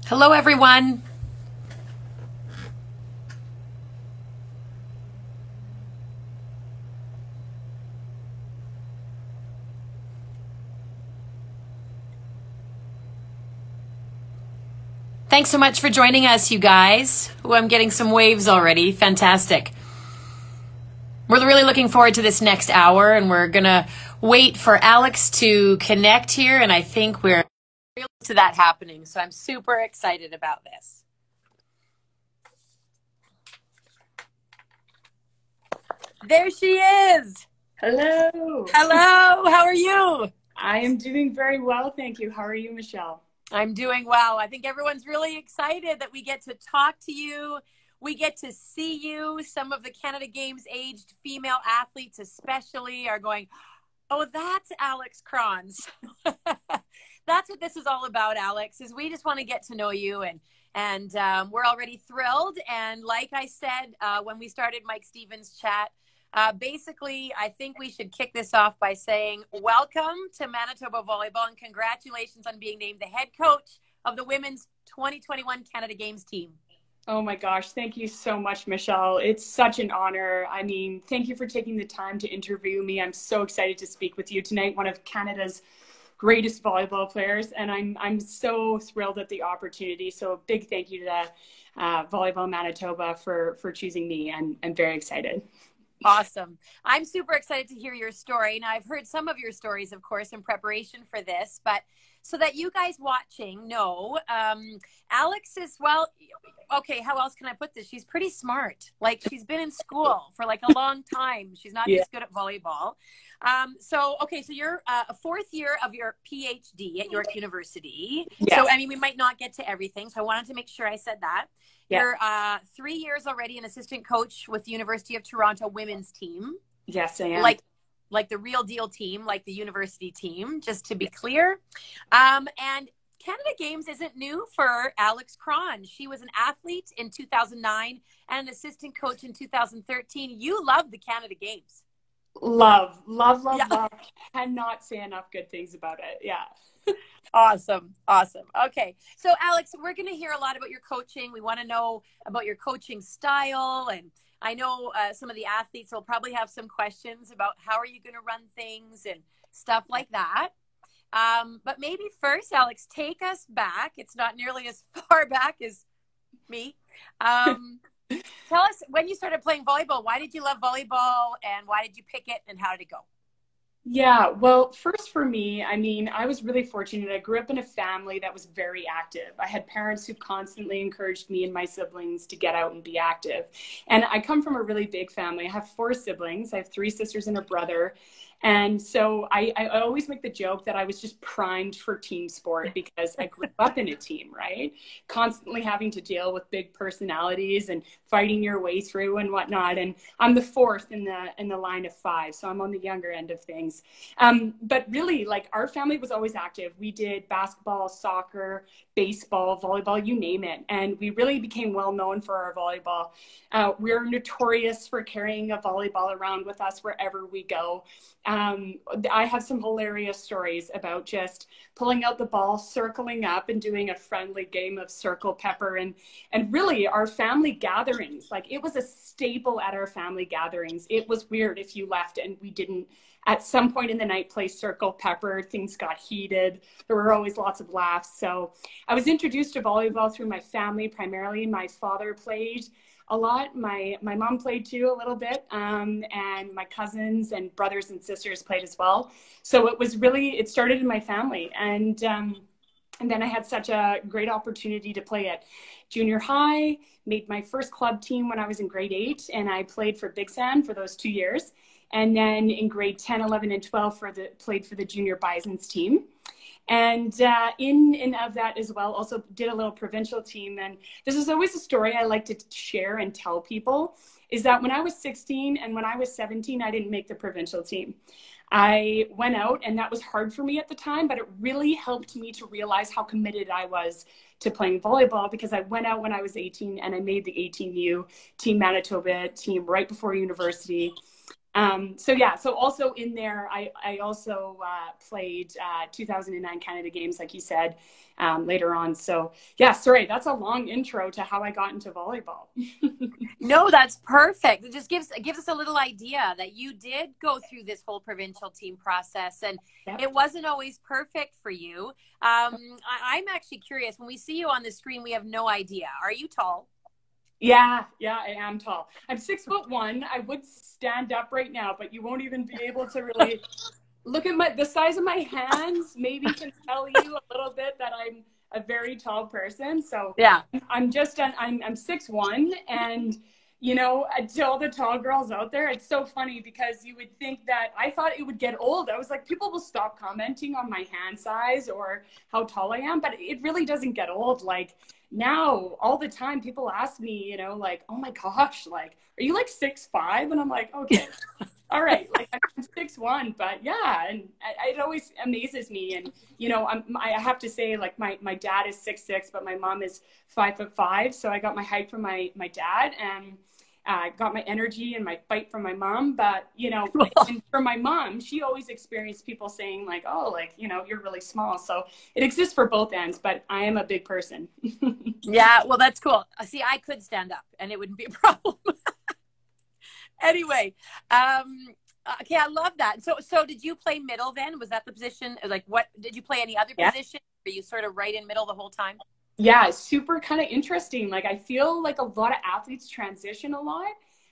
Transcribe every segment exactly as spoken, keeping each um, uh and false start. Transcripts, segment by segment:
Hello, everyone. Thanks so much for joining us, you guys. Oh, I'm getting some waves already. Fantastic. We're really looking forward to this next hour, and we're going to wait for Alex to connect here, and I think we're real to that happening, so I'm super excited about this. There she is. Hello. Hello. How are you? I am doing very well, thank you. How are you, Michelle? I'm doing well. I think everyone's really excited that we get to talk to you. We get to see you. Some of the Canada Games aged female athletes especially are going, oh, that's Alex Krans. That's what this is all about, Alex, is we just want to get to know you. And, and um, we're already thrilled. And like I said, uh, when we started Mike Stevens chat, Uh, basically, I think we should kick this off by saying welcome to Manitoba Volleyball and congratulations on being named the head coach of the women's twenty twenty-one Canada Games team. Oh my gosh, thank you so much, Michelle. It's such an honor. I mean, thank you for taking the time to interview me. I'm so excited to speak with you tonight, one of Canada's greatest volleyball players, and I'm I'm so thrilled at the opportunity. So big thank you to uh, Volleyball Manitoba for, for choosing me, and I'm very excited. Awesome. I'm super excited to hear your story. Now, I've heard some of your stories, of course, in preparation for this, but so that you guys watching know, um, Alex is, well, okay, how else can I put this? She's pretty smart. Like, she's been in school for like a long time. She's not yeah. just good at volleyball. Um, so, okay, so you're uh, a fourth year of your PhD at York University. Yes. So, I mean, we might not get to everything, so I wanted to make sure I said that. Yeah. You're uh, three years already an assistant coach with the University of Toronto women's team. Yes, I am. Like, like the real deal team, like the university team, just to be clear. Um, and Canada Games isn't new for Alex Krans. She was an athlete in two thousand nine and an assistant coach in two thousand thirteen. You love the Canada Games. Love, love, love, yeah. love. Cannot say enough good things about it. Yeah. Awesome. Awesome. Okay. So Alex, we're going to hear a lot about your coaching. We want to know about your coaching style. And I know uh, some of the athletes will probably have some questions about how are you going to run things and stuff like that. Um, but maybe first, Alex, take us back. It's not nearly as far back as me. Um, tell us when you started playing volleyball. Why did you love volleyball and why did you pick it and how did it go? Yeah, well, first for me, I mean, I was really fortunate. I grew up in a family that was very active. I had parents who constantly encouraged me and my siblings to get out and be active. And I come from a really big family. I have four siblings. I have three sisters and a brother. And so I, I always make the joke that I was just primed for team sport because I grew up in a team, right? Constantly having to deal with big personalities and fighting your way through and whatnot. And I'm the fourth in the in the line of five, so I'm on the younger end of things. Um, but really, like, our family was always active. We did basketball, soccer, baseball, volleyball, you name it. And we really became well known for our volleyball. Uh, we're notorious for carrying a volleyball around with us wherever we go. Um, I have some hilarious stories about just pulling out the ball, circling up and doing a friendly game of circle pepper. And, and really our family gatherings, like, it was a staple at our family gatherings. It was weird if you left and we didn't at some point in the night play circle pepper. Things got heated. There were always lots of laughs. So I was introduced to volleyball through my family primarily. My father played a lot. My my mom played too a little bit, um, and my cousins and brothers and sisters played as well. So it was really, it started in my family. And, um, and then I had such a great opportunity to play at junior high, made my first club team when I was in grade eight, and I played for Big Sand for those two years. And then in grade ten, eleven, and twelve for the, played for the junior Bisons team. And uh, in and of that as well, also did a little provincial team. And this is always a story I like to share and tell people, is that when I was sixteen and when I was seventeen, I didn't make the provincial team. I went out, and that was hard for me at the time, but it really helped me to realize how committed I was to playing volleyball, because I went out when I was eighteen and I made the eighteen U Team Manitoba team right before university. Um, so yeah, so also in there, I, I also uh, played uh, two thousand nine Canada Games, like you said, um, later on. So yeah, sorry, that's a long intro to how I got into volleyball. No, that's perfect. It just gives it gives us a little idea that you did go through this whole provincial team process, and yep. It wasn't always perfect for you. Um, I, I'm actually curious. When we see you on the screen, we have no idea. Are you tall? Yeah, yeah, I am tall. I'm six foot one. I would stand up right now, but you won't even be able to really look at my the size of my hands. Maybe can tell you a little bit that I'm a very tall person. So yeah, I'm just I'm I'm six one, and you know, to all the tall girls out there, it's so funny because you would think that I thought it would get old. I was like, people will stop commenting on my hand size or how tall I am, but it really doesn't get old. Like now, all the time, people ask me, you know, like, oh my gosh, like, are you like six five? And I'm like, okay, all right, like I'm six one, but yeah, and it always amazes me. And you know, I'm, I have to say, like my my dad is six six, but my mom is five foot five, so I got my height from my my dad, and I uh, got my energy and my fight from my mom. But you know, and for my mom, she always experienced people saying like, oh, like, you know, you're really small. So it exists for both ends, but I am a big person. Yeah, well, that's cool. See, I could stand up and it wouldn't be a problem. Anyway, um, okay, I love that. So, so did you play middle then? Was that the position? Like, what did you play any other yeah. position? Were you sort of right in middle the whole time? Yeah, super kind of interesting. Like I feel like a lot of athletes transition a lot,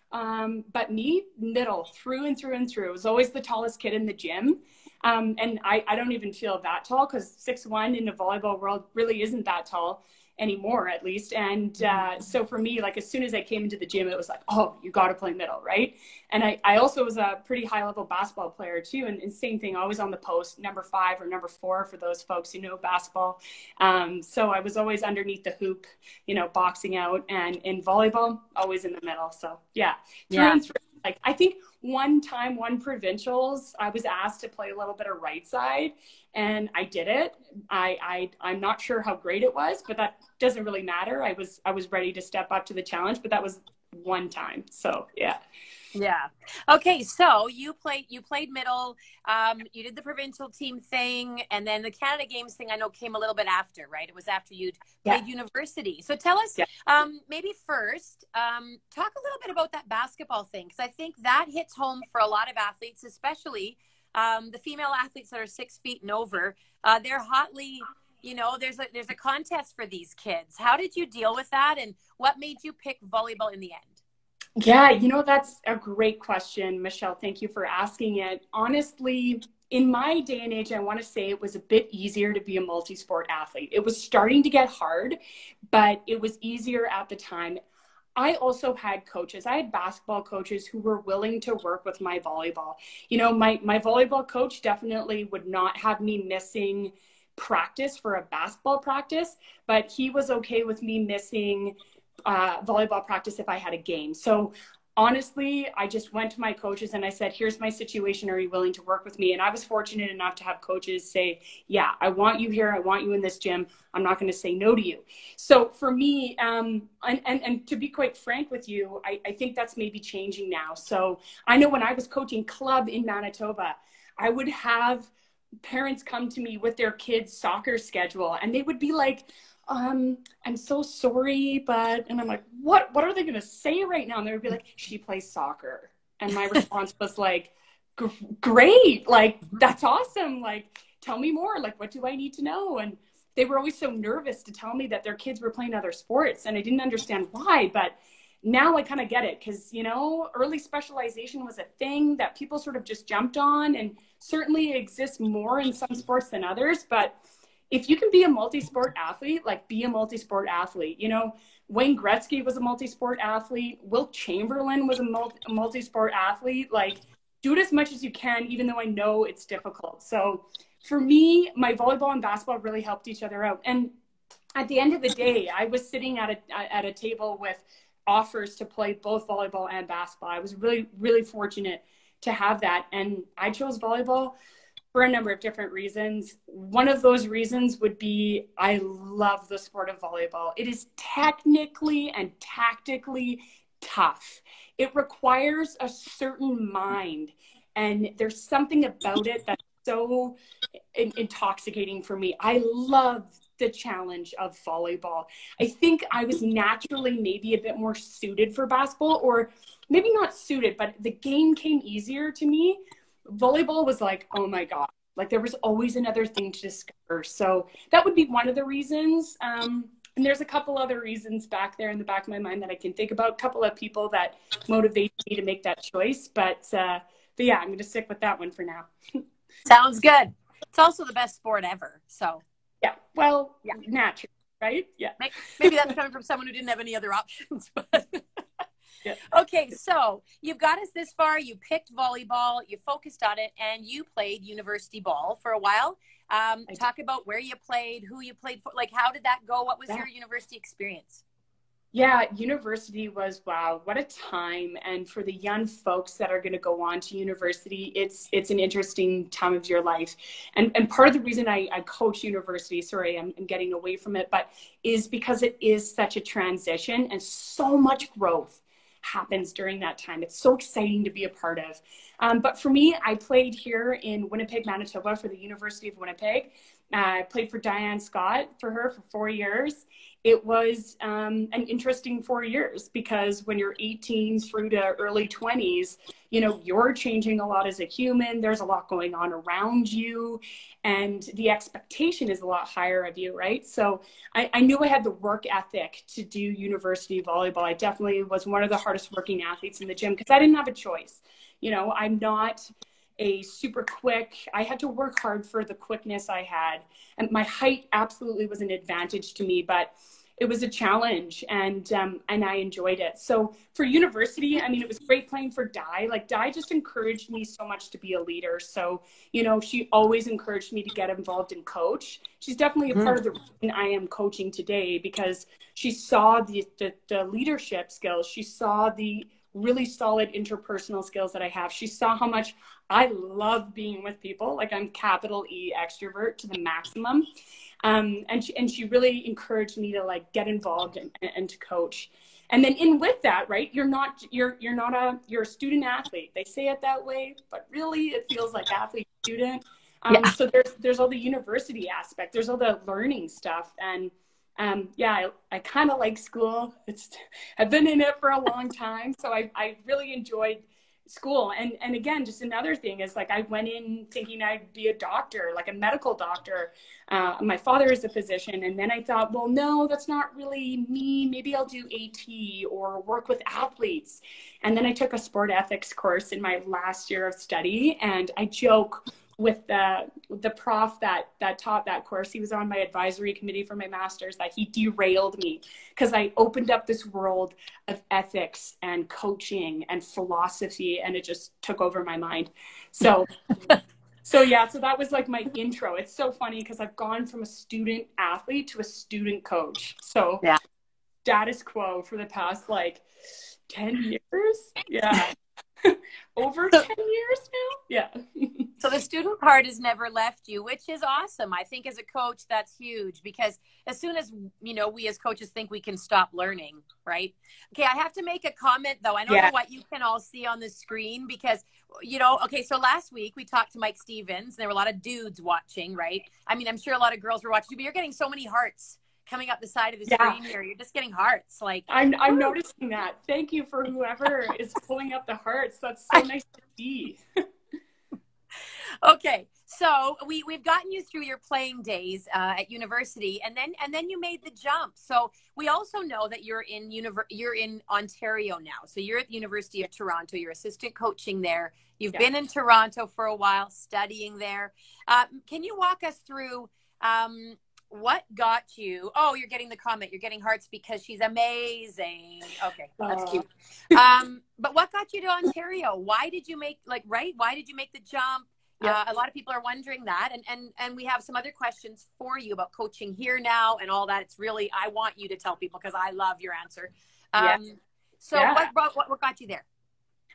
um, but me, middle through and through and through. I was always the tallest kid in the gym, um, and I, I don't even feel that tall because six one in the volleyball world really isn't that tall anymore, at least. And uh, so for me, like as soon as I came into the gym, it was like, oh, you got to play middle, right? And I, I also was a pretty high level basketball player too. And, and same thing, always on the post, number five or number four for those folks who know basketball. Um, so I was always underneath the hoop, you know, boxing out, and in volleyball, always in the middle. So yeah, through yeah. and through. Like I think one time, one provincials, I was asked to play a little bit of right side, and I did it. I, I I'm not sure how great it was, but that doesn't really matter. I was I was ready to step up to the challenge, but that was one time. So yeah. Yeah. Okay. So you played, you played middle, um, you did the provincial team thing, and then the Canada Games thing I know came a little bit after, right? It was after you'd yeah. played university. So tell us, yeah. um, maybe first, um, talk a little bit about that basketball thing. Cause I think that hits home for a lot of athletes, especially, um, the female athletes that are six feet and over. Uh, they're hotly, you know, there's a, there's a contest for these kids. How did you deal with that? And what made you pick volleyball in the end? Yeah, you know, that's a great question, Michelle. Thank you for asking it. Honestly, in my day and age, I want to say it was a bit easier to be a multi-sport athlete. It was starting to get hard, but it was easier at the time. I also had coaches. I had basketball coaches who were willing to work with my volleyball. You know, my, my volleyball coach definitely would not have me missing practice for a basketball practice, but he was okay with me missing uh, volleyball practice if I had a game. So honestly, I just went to my coaches and I said, here's my situation. Are you willing to work with me? And I was fortunate enough to have coaches say, yeah, I want you here. I want you in this gym. I'm not going to say no to you. So for me, um, and, and, and to be quite frank with you, I, I think that's maybe changing now. So I know when I was coaching club in Manitoba, I would have parents come to me with their kids' soccer schedule, and they would be like, um, I'm so sorry, but, and I'm like, what, what are they going to say right now? And they would be like, she plays soccer. And my response was like, great. Like, that's awesome. Like, tell me more. Like, what do I need to know? And they were always so nervous to tell me that their kids were playing other sports. And I didn't understand why, but now I kind of get it. Cause you know, early specialization was a thing that people sort of just jumped on, and certainly it exists more in some sports than others. But if you can be a multi-sport athlete, like be a multi-sport athlete. You know, Wayne Gretzky was a multi-sport athlete. Wilt Chamberlain was a multi- multi-sport athlete. Like, do it as much as you can, even though I know it's difficult. So for me, my volleyball and basketball really helped each other out. And at the end of the day, I was sitting at a, at a table with offers to play both volleyball and basketball. I was really, really fortunate to have that. And I chose volleyball for a number of different reasons. One of those reasons would be I love the sport of volleyball. It is technically and tactically tough. It requires a certain mind, and there's something about it that's so in- intoxicating for me. I love the challenge of volleyball. I think I was naturally maybe a bit more suited for basketball, or maybe not suited, but the game came easier to me. Volleyball was like, oh my God, like there was always another thing to discover. So that would be one of the reasons. Um, and there's a couple other reasons back there in the back of my mind that I can think about, a couple of people that motivate me to make that choice. But, uh, but yeah, I'm going to stick with that one for now. Sounds good. It's also the best sport ever. So yeah, well, yeah, naturally, right? Yeah. Maybe that's coming from someone who didn't have any other options. But yeah. Okay, so you've got us this far. You picked volleyball, you focused on it, and you played university ball for a while. Um, talk about where you played, who you played for. Like, how did that go? What was yeah. your university experience? Yeah, university was, wow, what a time. And for the young folks that are going to go on to university, it's it's an interesting time of your life. And and part of the reason I, I coach university, sorry, I'm, I'm getting away from it, but is because it is such a transition and so much growth happens during that time. It's so exciting to be a part of. Um, but for me, I played here in Winnipeg, Manitoba for the University of Winnipeg. Uh, I played for Diane Scott for her for four years. It was um, an interesting four years because when you're eighteen through to early twenties, you know, you're changing a lot as a human. There's a lot going on around you, and the expectation is a lot higher of you, right? So I, I knew I had the work ethic to do university volleyball. I definitely was one of the hardest working athletes in the gym because I didn't have a choice. You know, I'm not a super quick, I had to work hard for the quickness I had. And my height absolutely was an advantage to me, but it was a challenge, and um, and I enjoyed it. So for university, I mean, it was great playing for Di. Like Di just encouraged me so much to be a leader. So, you know, she always encouraged me to get involved in coach. She's definitely a part of the reason I am coaching today, because she saw the, the, the leadership skills. She saw the really solid interpersonal skills that I have. She saw how much I love being with people. Like I'm capital E extrovert to the maximum. Um, and she, and she really encouraged me to like get involved and, and to coach. And then in with that, right, you're not, you're, you're not a, you're a student athlete. They say it that way, but really it feels like athlete student. Um, yeah. So there's, there's all the university aspect, there's all the learning stuff. And um, yeah, I, I kind of like school. It's, I've been in it for a long time. So I, I really enjoyed school. And, and again, just another thing is like, I went in thinking I'd be a doctor, like a medical doctor. Uh, my father is a physician. And then I thought, well, no, that's not really me. Maybe I'll do AT or work with athletes. And then I took a sport ethics course in my last year of study. And I joke with the the prof that that taught that course, he was on my advisory committee for my master's, that he derailed me because I opened up this world of ethics and coaching and philosophy, and it just took over my mind. So so yeah, so that was like my intro. It's so funny because I've gone from a student athlete to a student coach. So yeah, status quo for the past like ten years. Yeah. Over ten years now? Yeah. So the student part has never left you, which is awesome. I think as a coach, that's huge, because as soon as, you know, we as coaches think we can stop learning, right? Okay, I have to make a comment, though. I don't yeah. know what you can all see on the screen because, you know, okay, so last week we talked to Mike Stevens, and there were a lot of dudes watching, right? I mean, I'm sure a lot of girls were watching, but you're getting so many hearts coming up the side of the yeah. screen here. You're just getting hearts. Like I'm I'm woo. noticing that. Thank you for whoever is pulling up the hearts. That's so nice to see. Okay, so we we've gotten you through your playing days uh, at university, and then and then you made the jump. So we also know that you're in univer- you're in Ontario now. So you're at the University of Toronto. You're assistant coaching there. You've yeah. been in Toronto for a while, studying there. Uh, can you walk us through um, what got you? Oh, you're getting the comment. You're getting hearts because she's amazing. Okay, that's cute. Um, but what got you to Ontario? Why did you make like right? Why did you make the jump? Yeah. Uh, a lot of people are wondering that, and and and we have some other questions for you about coaching here now and all that. It's really, I want you to tell people because I love your answer. Um, yeah. So yeah. What, what what got you there?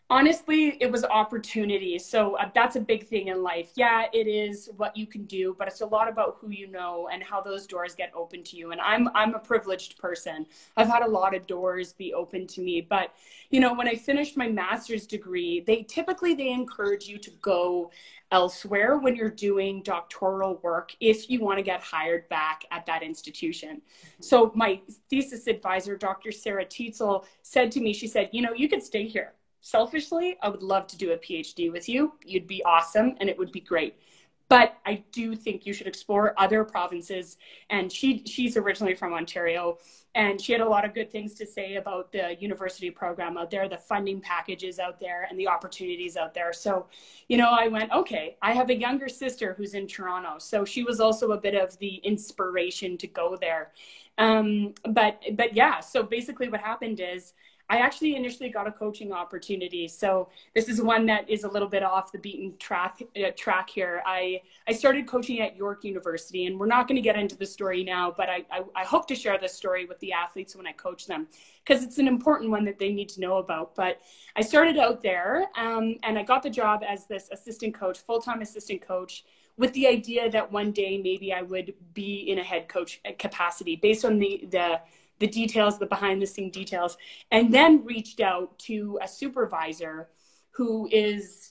Honestly, it was opportunity. So uh, that's a big thing in life. Yeah, it is what you can do, but it's a lot about who you know and how those doors get open to you. And I'm I'm a privileged person. I've had a lot of doors be open to me. But you know, when I finished my master's degree, they typically they encourage you to go elsewhere when you're doing doctoral work if you want to get hired back at that institution. So my thesis advisor, Doctor Sarah Tietzel, said to me, she said, you know, you can stay here. Selfishly, I would love to do a PhD with you. You'd be awesome and it would be great. But I do think you should explore other provinces. And she she's originally from Ontario, and she had a lot of good things to say about the university program out there, the funding packages out there, and the opportunities out there. So, you know, I went, okay, I have a younger sister who's in Toronto. So she was also a bit of the inspiration to go there. Um, but, but yeah, so basically what happened is, I actually initially got a coaching opportunity. So this is one that is a little bit off the beaten track, uh, track here. I, I started coaching at York University, and we're not going to get into the story now, but I, I, I hope to share this story with the athletes when I coach them, because it's an important one that they need to know about. But I started out there um, and I got the job as this assistant coach, full-time assistant coach, with the idea that one day maybe I would be in a head coach capacity based on the, the, the details, the behind the scene details, and then reached out to a supervisor who is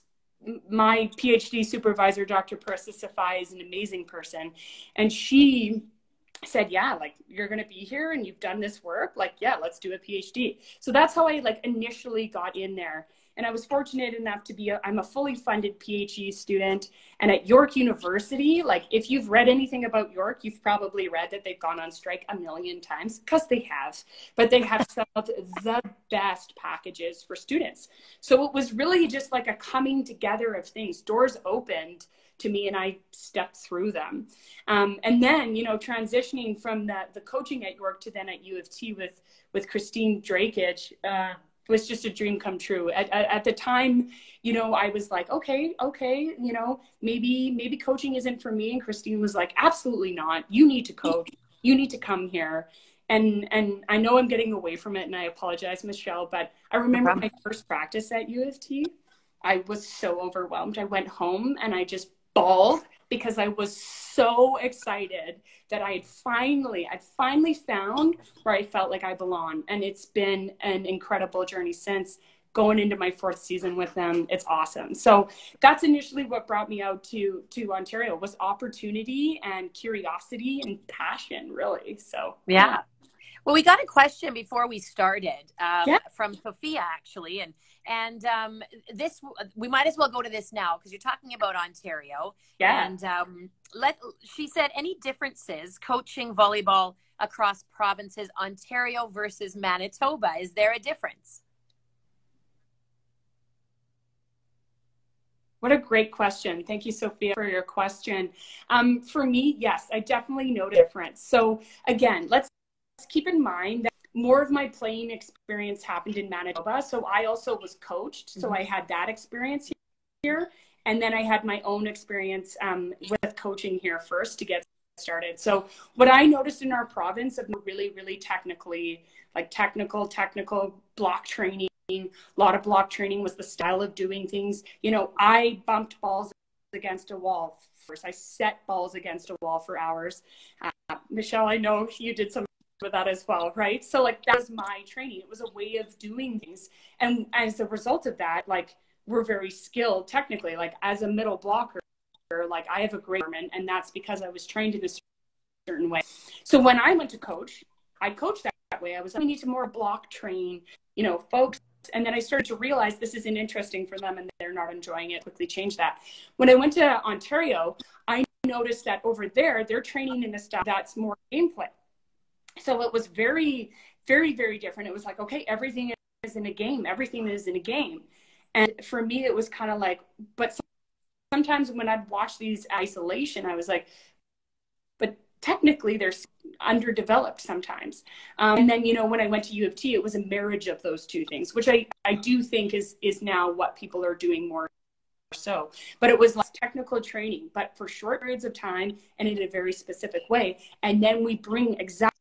my PhD supervisor, Doctor Parissa Safai, is an amazing person. And she said, yeah, like, you're going to be here and you've done this work. Like, yeah, let's do a PhD. So that's how I like initially got in there. And I was fortunate enough to be, a, I'm a fully funded PhD student. And at York University, like if you've read anything about York, you've probably read that they've gone on strike a million times, because they have, but they have some of the best packages for students. So it was really just like a coming together of things. Doors opened to me and I stepped through them. Um, and then, you know, transitioning from the, the coaching at York to then at U of T with, with Christine Drakich, uh, was just a dream come true. At, at, at the time, you know, I was like, okay, okay, you know, maybe, maybe coaching isn't for me. And Christine was like, absolutely not. You need to coach. You need to come here. And, and I know I'm getting away from it, and I apologize, Michelle, but I remember no my first practice at U of T. I was so overwhelmed. I went home and I just bawled because I was so excited that I had finally, I'd finally found where I felt like I belong. And it's been an incredible journey since, going into my fourth season with them. It's awesome. So that's initially what brought me out to, to Ontario, was opportunity and curiosity and passion, really. So yeah. yeah. Well, we got a question before we started um, yeah. from Sophia, actually. And and um, this, we might as well go to this now, because you're talking about Ontario. Yeah. And um, let she said, any differences coaching volleyball across provinces, Ontario versus Manitoba? Is there a difference? What a great question. Thank you, Sophia, for your question. Um, for me, yes, I definitely know the difference. So again, let's keep in mind that more of my playing experience happened in Manitoba. So I also was coached. So I had that experience here. And then I had my own experience um, with coaching here first to get started. So what I noticed in our province of really, really technically, like technical, technical block training, a lot of block training was the style of doing things. You know, I bumped balls against a wall first. I set balls against a wall for hours. Uh, Michelle, I know you did some with that as well, right? So like that was my training. It was a way of doing things. And as a result of that, like we're very skilled technically, like as a middle blocker, like I have a great arm, and that's because I was trained in a certain way. So when I went to coach, I coached that, that way. I was like, we need to more block train, you know, folks. And then I started to realize this isn't interesting for them and they're not enjoying it. Quickly change that. When I went to Ontario, I noticed that over there, they're training in a style that's more gameplay. So it was very, very, very different. It was like, okay, everything is in a game. Everything is in a game. And for me, it was kind of like, but sometimes when I'd watch these isolation, I was like, but technically they're underdeveloped sometimes. Um, and then, you know, when I went to U of T, it was a marriage of those two things, which I, I do think is, is now what people are doing more so. But it was less technical training, but for short periods of time and in a very specific way. And then we bring exactly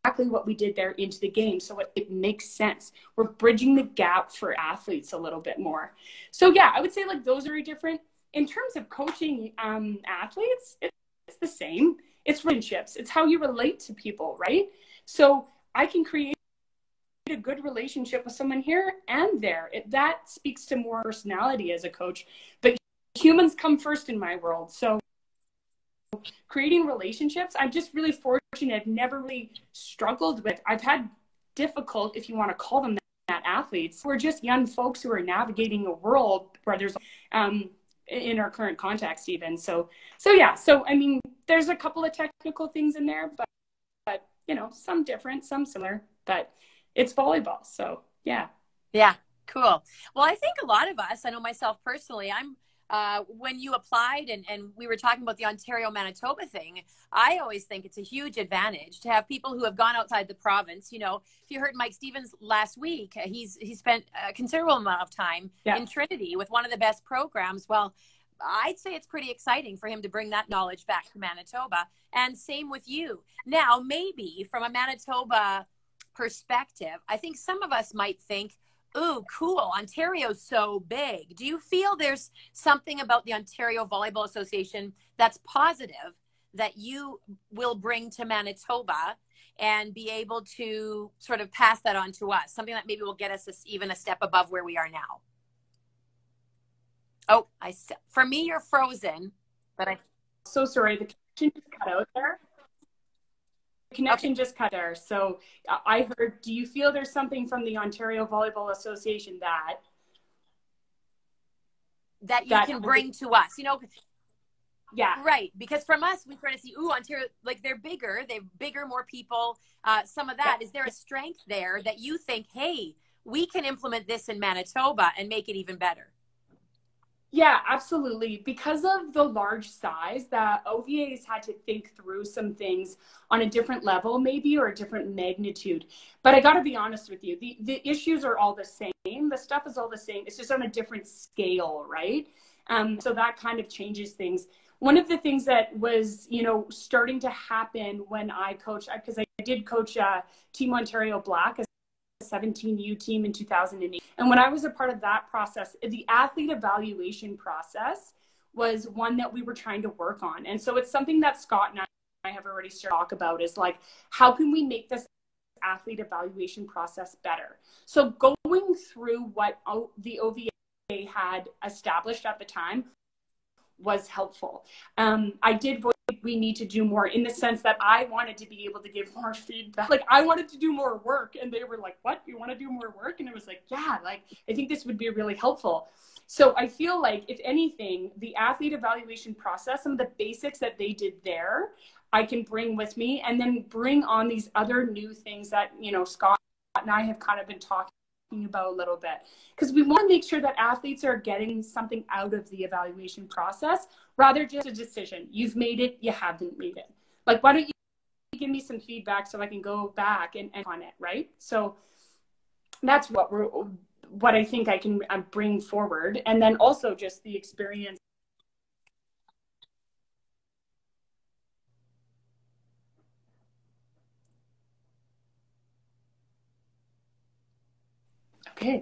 exactly what we did there into the game. So it, it makes sense. We're bridging the gap for athletes a little bit more. So yeah, I would say like those are different. In terms of coaching um, athletes, it's the same. It's relationships. It's how you relate to people, right? So I can create a good relationship with someone here and there. It, that speaks to more personality as a coach. But humans come first in my world. So creating relationships, I'm just really fortunate. I've never really struggled with. I've had difficult, if you want to call them that, athletes. We're just young folks who are navigating a world where there's, um, in our current context even. So, so yeah. So, I mean, there's a couple of technical things in there, but, but you know, some different, some similar, but it's volleyball. So yeah. Yeah. Cool. Well, I think a lot of us, I know myself personally, I'm, Uh, when you applied and, and we were talking about the Ontario Manitoba thing, I always think it's a huge advantage to have people who have gone outside the province. You know, if you heard Mike Stevens last week, he's he spent a considerable amount of time yeah. in Trinity with one of the best programs. Well, I'd say it's pretty exciting for him to bring that knowledge back to Manitoba, and same with you. Now, maybe from a Manitoba perspective, I think some of us might think, ooh, cool, Ontario's so big. Do you feel there's something about the Ontario Volleyball Association that's positive that you will bring to Manitoba and be able to sort of pass that on to us? Something that maybe will get us even a step above where we are now. Oh, I for me, you're frozen, but I. So sorry, the connection just cut out there. The connection okay. just cut there. So I heard, do you feel there's something from the Ontario Volleyball Association that that you that, can bring to us? You know, yeah, right. Because from us, we try to see, ooh, Ontario, like they're bigger, they're bigger, more people. Uh, some of that. Yeah. Is there a strength there that you think, hey, we can implement this in Manitoba and make it even better? Yeah, absolutely. Because of the large size, that O V As had to think through some things on a different level, maybe, or a different magnitude. But I got to be honest with you, the, the issues are all the same. The stuff is all the same. It's just on a different scale, right? Um, so that kind of changes things. One of the things that was, you know, starting to happen when I coached, because I did coach uh, Team Ontario Black, seventeen U team in two thousand eight. And when I was a part of that process, the athlete evaluation process was one that we were trying to work on. And so it's something that Scott and I have already started to talk about, is like, how can we make this athlete evaluation process better? So going through what o- the O V A had established at the time was helpful. Um, I did voice we need to do more, in the sense that I wanted to be able to give more feedback. Like, I wanted to do more work, and they were like, what, you want to do more work? And I was like, yeah, like, I think this would be really helpful. So I feel like, if anything, the athlete evaluation process, some of the basics that they did there, I can bring with me, and then bring on these other new things that, you know, Scott and I have kind of been talking about a little bit, because we want to make sure that athletes are getting something out of the evaluation process, rather just a decision. You've made it, you haven't made it. Like, why don't you give me some feedback so I can go back and, and on it, right? So that's what we're, what I think I can bring forward. And then also just the experience. Okay.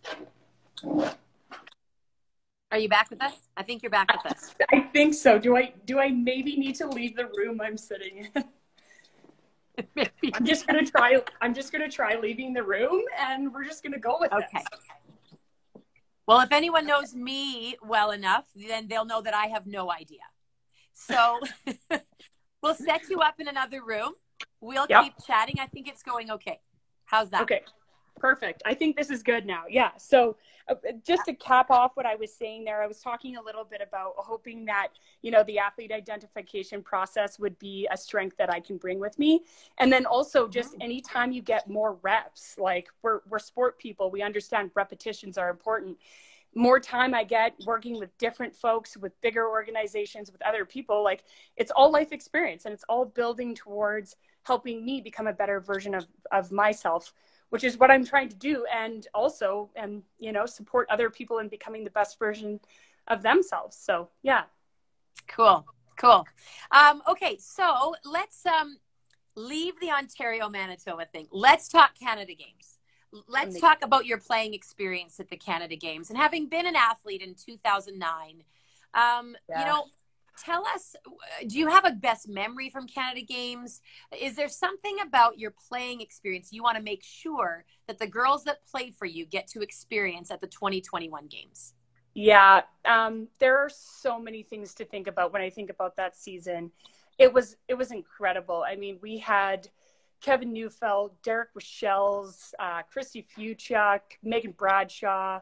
Are you back with us? I think you're back with us. I think so. Do I, do I maybe need to leave the room I'm sitting in? Maybe. I'm just going to try, I'm just going to try leaving the room, and we're just going to go with it. Okay. This. Well, if anyone knows me well enough, then they'll know that I have no idea. So we'll set you up in another room. We'll yep. keep chatting. I think it's going okay. How's that? Okay. Perfect. I think this is good now. Yeah. So uh, just to cap off what I was saying there, I was talking a little bit about hoping that, you know, the athlete identification process would be a strength that I can bring with me. And then also just anytime you get more reps, like we're, we're sport people, we understand repetitions are important. More time I get working with different folks, with bigger organizations, with other people, like it's all life experience, and it's all building towards helping me become a better version of, of myself, which is what I'm trying to do. And also, and, you know, support other people in becoming the best version of themselves. So, yeah. Cool. Cool. Um, okay. So let's, um, leave the Ontario Manitoba thing. Let's talk Canada Games. Let's Amazing. Talk about your playing experience at the Canada Games, and having been an athlete in two thousand nine. Um, yeah. You know, tell us, do you have a best memory from Canada Games? Is there something about your playing experience you want to make sure that the girls that play for you get to experience at the twenty twenty-one Games? Yeah, um, there are so many things to think about when I think about that season. It was it was incredible. I mean, we had Kevin Neufeld, Derek Rochelle's, uh, Christy Fuchuk, Megan Bradshaw,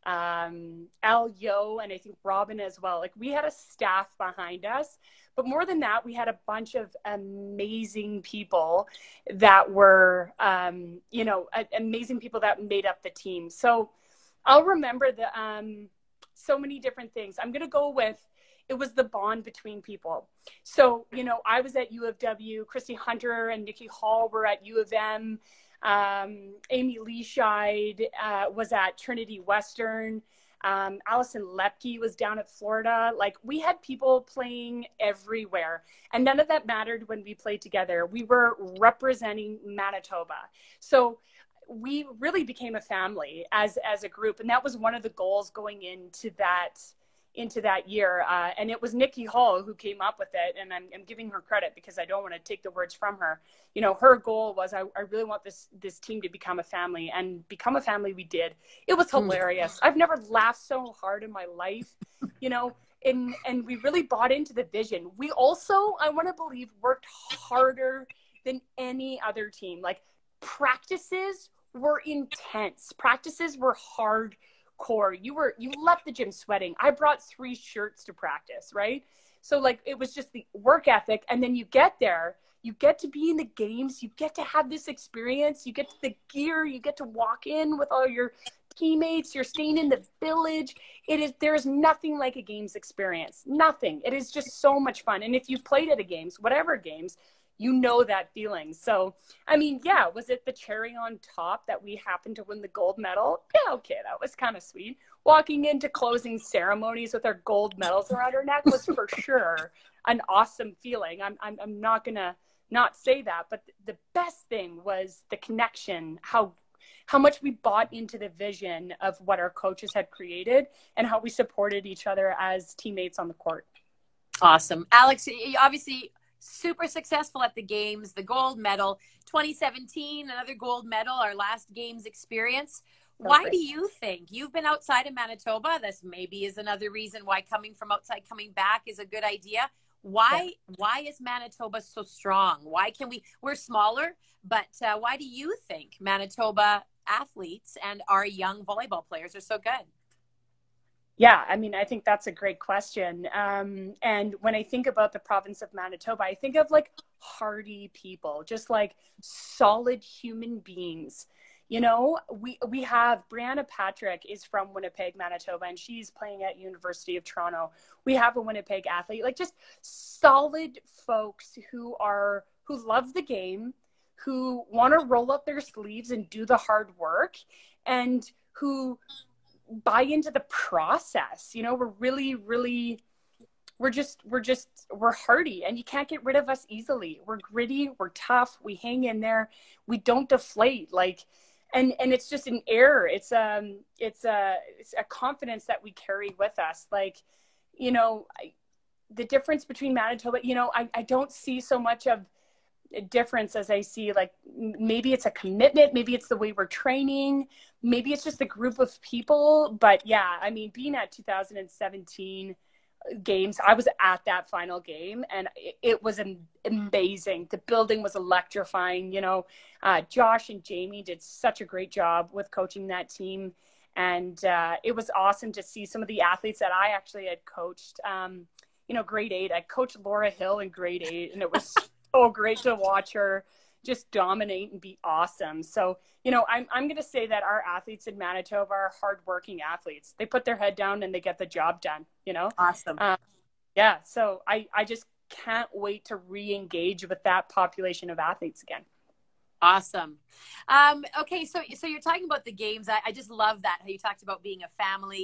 um, Al Yo, and I think Robin as well. Like, we had a staff behind us, but more than that, we had a bunch of amazing people that were, um, you know, a- amazing people that made up the team. So I'll remember the um, so many different things. I'm going to go with, it was the bond between people. So, you know, I was at U of W, Christy Hunter and Nikki Hall were at U of M. Um, Amy Leascheid uh, was at Trinity Western. Um, Allison Lepke was down at Florida. Like, we had people playing everywhere, and none of that mattered when we played together. We were representing Manitoba. So we really became a family as, as a group. And that was one of the goals going into that into that year. Uh, and it was Nikki Hall who came up with it. And I'm, I'm giving her credit because I don't want to take the words from her. You know, her goal was, I, I really want this, this team to become a family, and become a family we did. It was hilarious. I've never laughed so hard in my life, you know, and, and we really bought into the vision. We also, I want to believe, worked harder than any other team. Like, practices were intense. Practices were hard. Core, you were you left the gym sweating. I brought three shirts to practice, right? So, like, it was just the work ethic. And then you get there, you get to be in the games, you get to have this experience, you get to the gear, you get to walk in with all your teammates, you're staying in the village. It is, there's nothing like a games experience. Nothing. It is just so much fun. And if you've played at a games, whatever games, you know that feeling. So, I mean, yeah, was it the cherry on top that we happened to win the gold medal? Yeah, okay, that was kind of sweet. Walking into closing ceremonies with our gold medals around our neck was for sure an awesome feeling. I'm, I'm, I'm not gonna not say that, but the best thing was the connection, how, how much we bought into the vision of what our coaches had created, and how we supported each other as teammates on the court. Awesome. Alex, obviously, super successful at the games, the gold medal, twenty seventeen, another gold medal, our last games experience. That's why great. Do you think you've been outside of Manitoba? This maybe is another reason why coming from outside, coming back is a good idea. Why, yeah. why is Manitoba so strong? Why can we, we're smaller, but uh, why do you think Manitoba athletes and our young volleyball players are so good? Yeah, I mean, I think that's a great question. Um, and when I think about the province of Manitoba, I think of like hardy people, just like solid human beings. You know, we we have Brianna Patrick is from Winnipeg, Manitoba, and she's playing at University of Toronto. We have a Winnipeg athlete, like just solid folks who are who love the game, who want to roll up their sleeves and do the hard work, and who buy into the process. You know, we're really, really, we're just, we're just, we're hardy, and you can't get rid of us easily. We're gritty, we're tough, we hang in there, we don't deflate. Like, and, and it's just an air. It's, um, it's a, it's a confidence that we carry with us. Like, you know, I, the difference between Manitoba, you know, I, I don't see so much of a difference as I see, like, maybe it's a commitment, maybe it's the way we're training, maybe it's just a group of people. But yeah, I mean, being at two thousand seventeen games, I was at that final game, and it, it was amazing. The building was electrifying. You know, uh, Josh and Jamie did such a great job with coaching that team. And uh, it was awesome to see some of the athletes that I actually had coached. Um, you know, grade eight, I coached Laura Hill in grade eight, and it was so great to watch her just dominate and be awesome. So, you know, I'm, I'm going to say that our athletes in Manitoba are hardworking athletes. They put their head down and they get the job done, you know? Awesome. Um, yeah. So I, I just can't wait to re-engage with that population of athletes again. Awesome. Um, okay. So, so you're talking about the games. I, I just love that, how you talked about being a family.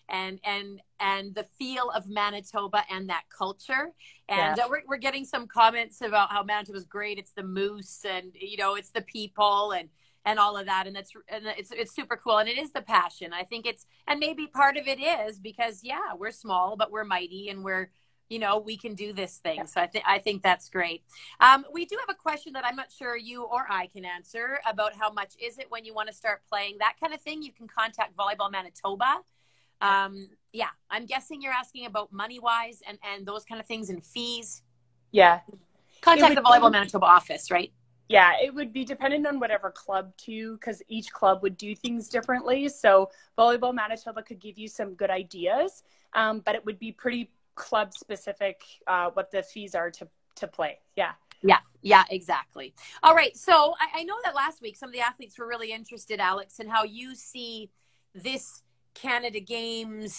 and and and the feel of Manitoba and that culture. And Yeah. uh, we're, we're getting some comments about how Manitoba's great. It's the moose, and you know, it's the people, and and all of that, and that's and it's it's super cool, and it is the passion. I think it's, and maybe part of it is because yeah, we're small but we're mighty, and we're, you know, we can do this thing. So I think I think that's great. Um, we do have a question that I'm not sure you or I can answer about how much is it when you want to start playing, that kind of thing. You can contact Volleyball Manitoba. Um, yeah, I'm guessing you're asking about money wise and and those kind of things and fees. Yeah. Contact would, the Volleyball Manitoba office, right? Yeah, it would be dependent on whatever club too, because each club would do things differently. So Volleyball Manitoba could give you some good ideas, um, but it would be pretty club specific uh, what the fees are to to play. Yeah. Yeah, yeah, exactly. All right. So I, I know that last week some of the athletes were really interested, Alex, in how you see this Canada Games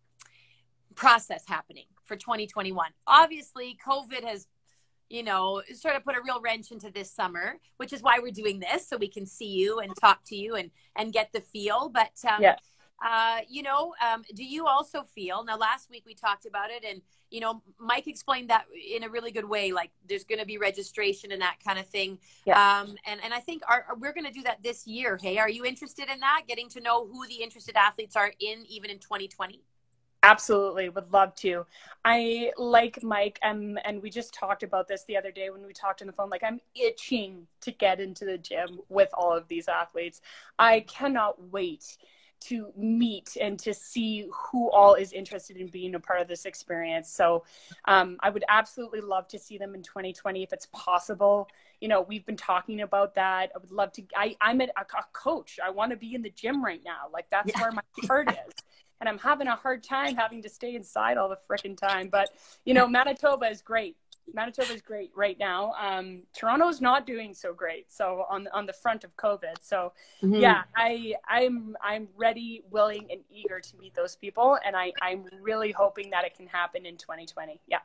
process happening for twenty twenty-one. Obviously, COVID has, you know, sort of put a real wrench into this summer, which is why we're doing this, so we can see you and talk to you and, and get the feel. But, um, yeah. uh, you know, um, do you also feel, now last week we talked about it, and, you know, Mike explained that in a really good way, like there's going to be registration and that kind of thing. Yeah. Um, and, and I think our, we're going to do that this year. Hey, are you interested in that? Getting to know who the interested athletes are in, even in twenty twenty? Absolutely. Would love to. I like Mike, um, and we just talked about this the other day when we talked on the phone. Like, I'm itching to get into the gym with all of these athletes. I cannot wait to meet and to see who all is interested in being a part of this experience. So um, I would absolutely love to see them in twenty twenty if it's possible. You know, we've been talking about that. I would love to. I, I'm a, a coach. I want to be in the gym right now. Like, that's yeah. where my heart is. And I'm having a hard time having to stay inside all the frickin' time. But, you know, Manitoba is great. Manitoba is great right now. Um, Toronto is not doing so great. So on on the front of COVID. So mm-hmm. yeah, I I'm I'm ready, willing, and eager to meet those people. And I, I'm really hoping that it can happen in twenty twenty. Yeah.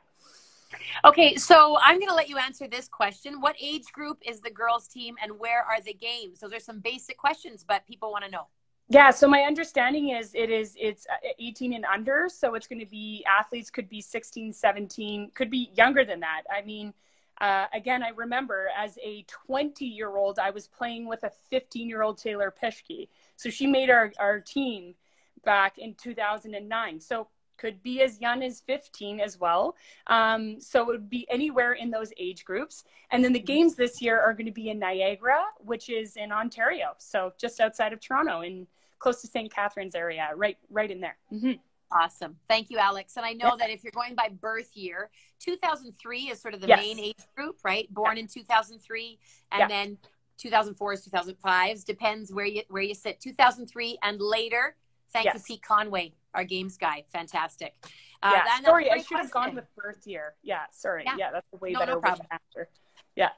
Okay, so I'm going to let you answer this question. What age group is the girls' team, and where are the games? Those are some basic questions, but people want to know. Yeah, so my understanding is it is it's eighteen and under, so it's going to be athletes could be sixteen, seventeen, could be younger than that. I mean, uh, again, I remember as a twenty-year-old, I was playing with a fifteen-year-old Taylor Pischke. So she made our, our team back in two thousand nine. So could be as young as fifteen as well. Um, so it would be anywhere in those age groups. And then the games this year are going to be in Niagara, which is in Ontario. So just outside of Toronto in close to Saint Catharines area, right, right in there. Mm-hmm. Awesome. Thank you, Alex. And I know yeah. that if you're going by birth year, two thousand three is sort of the yes. main age group, right? Born yeah. in two thousand three, and yeah. then two thousand four is two thousand five. Depends where you where you sit. two thousand three and later. Thank yes. you, Pete Conway, our games guy. Fantastic. Uh, yeah. That, sorry, I should have gone with birth year. Yeah. Sorry. Yeah, yeah that's a way no, better no problem. Answer. Yeah.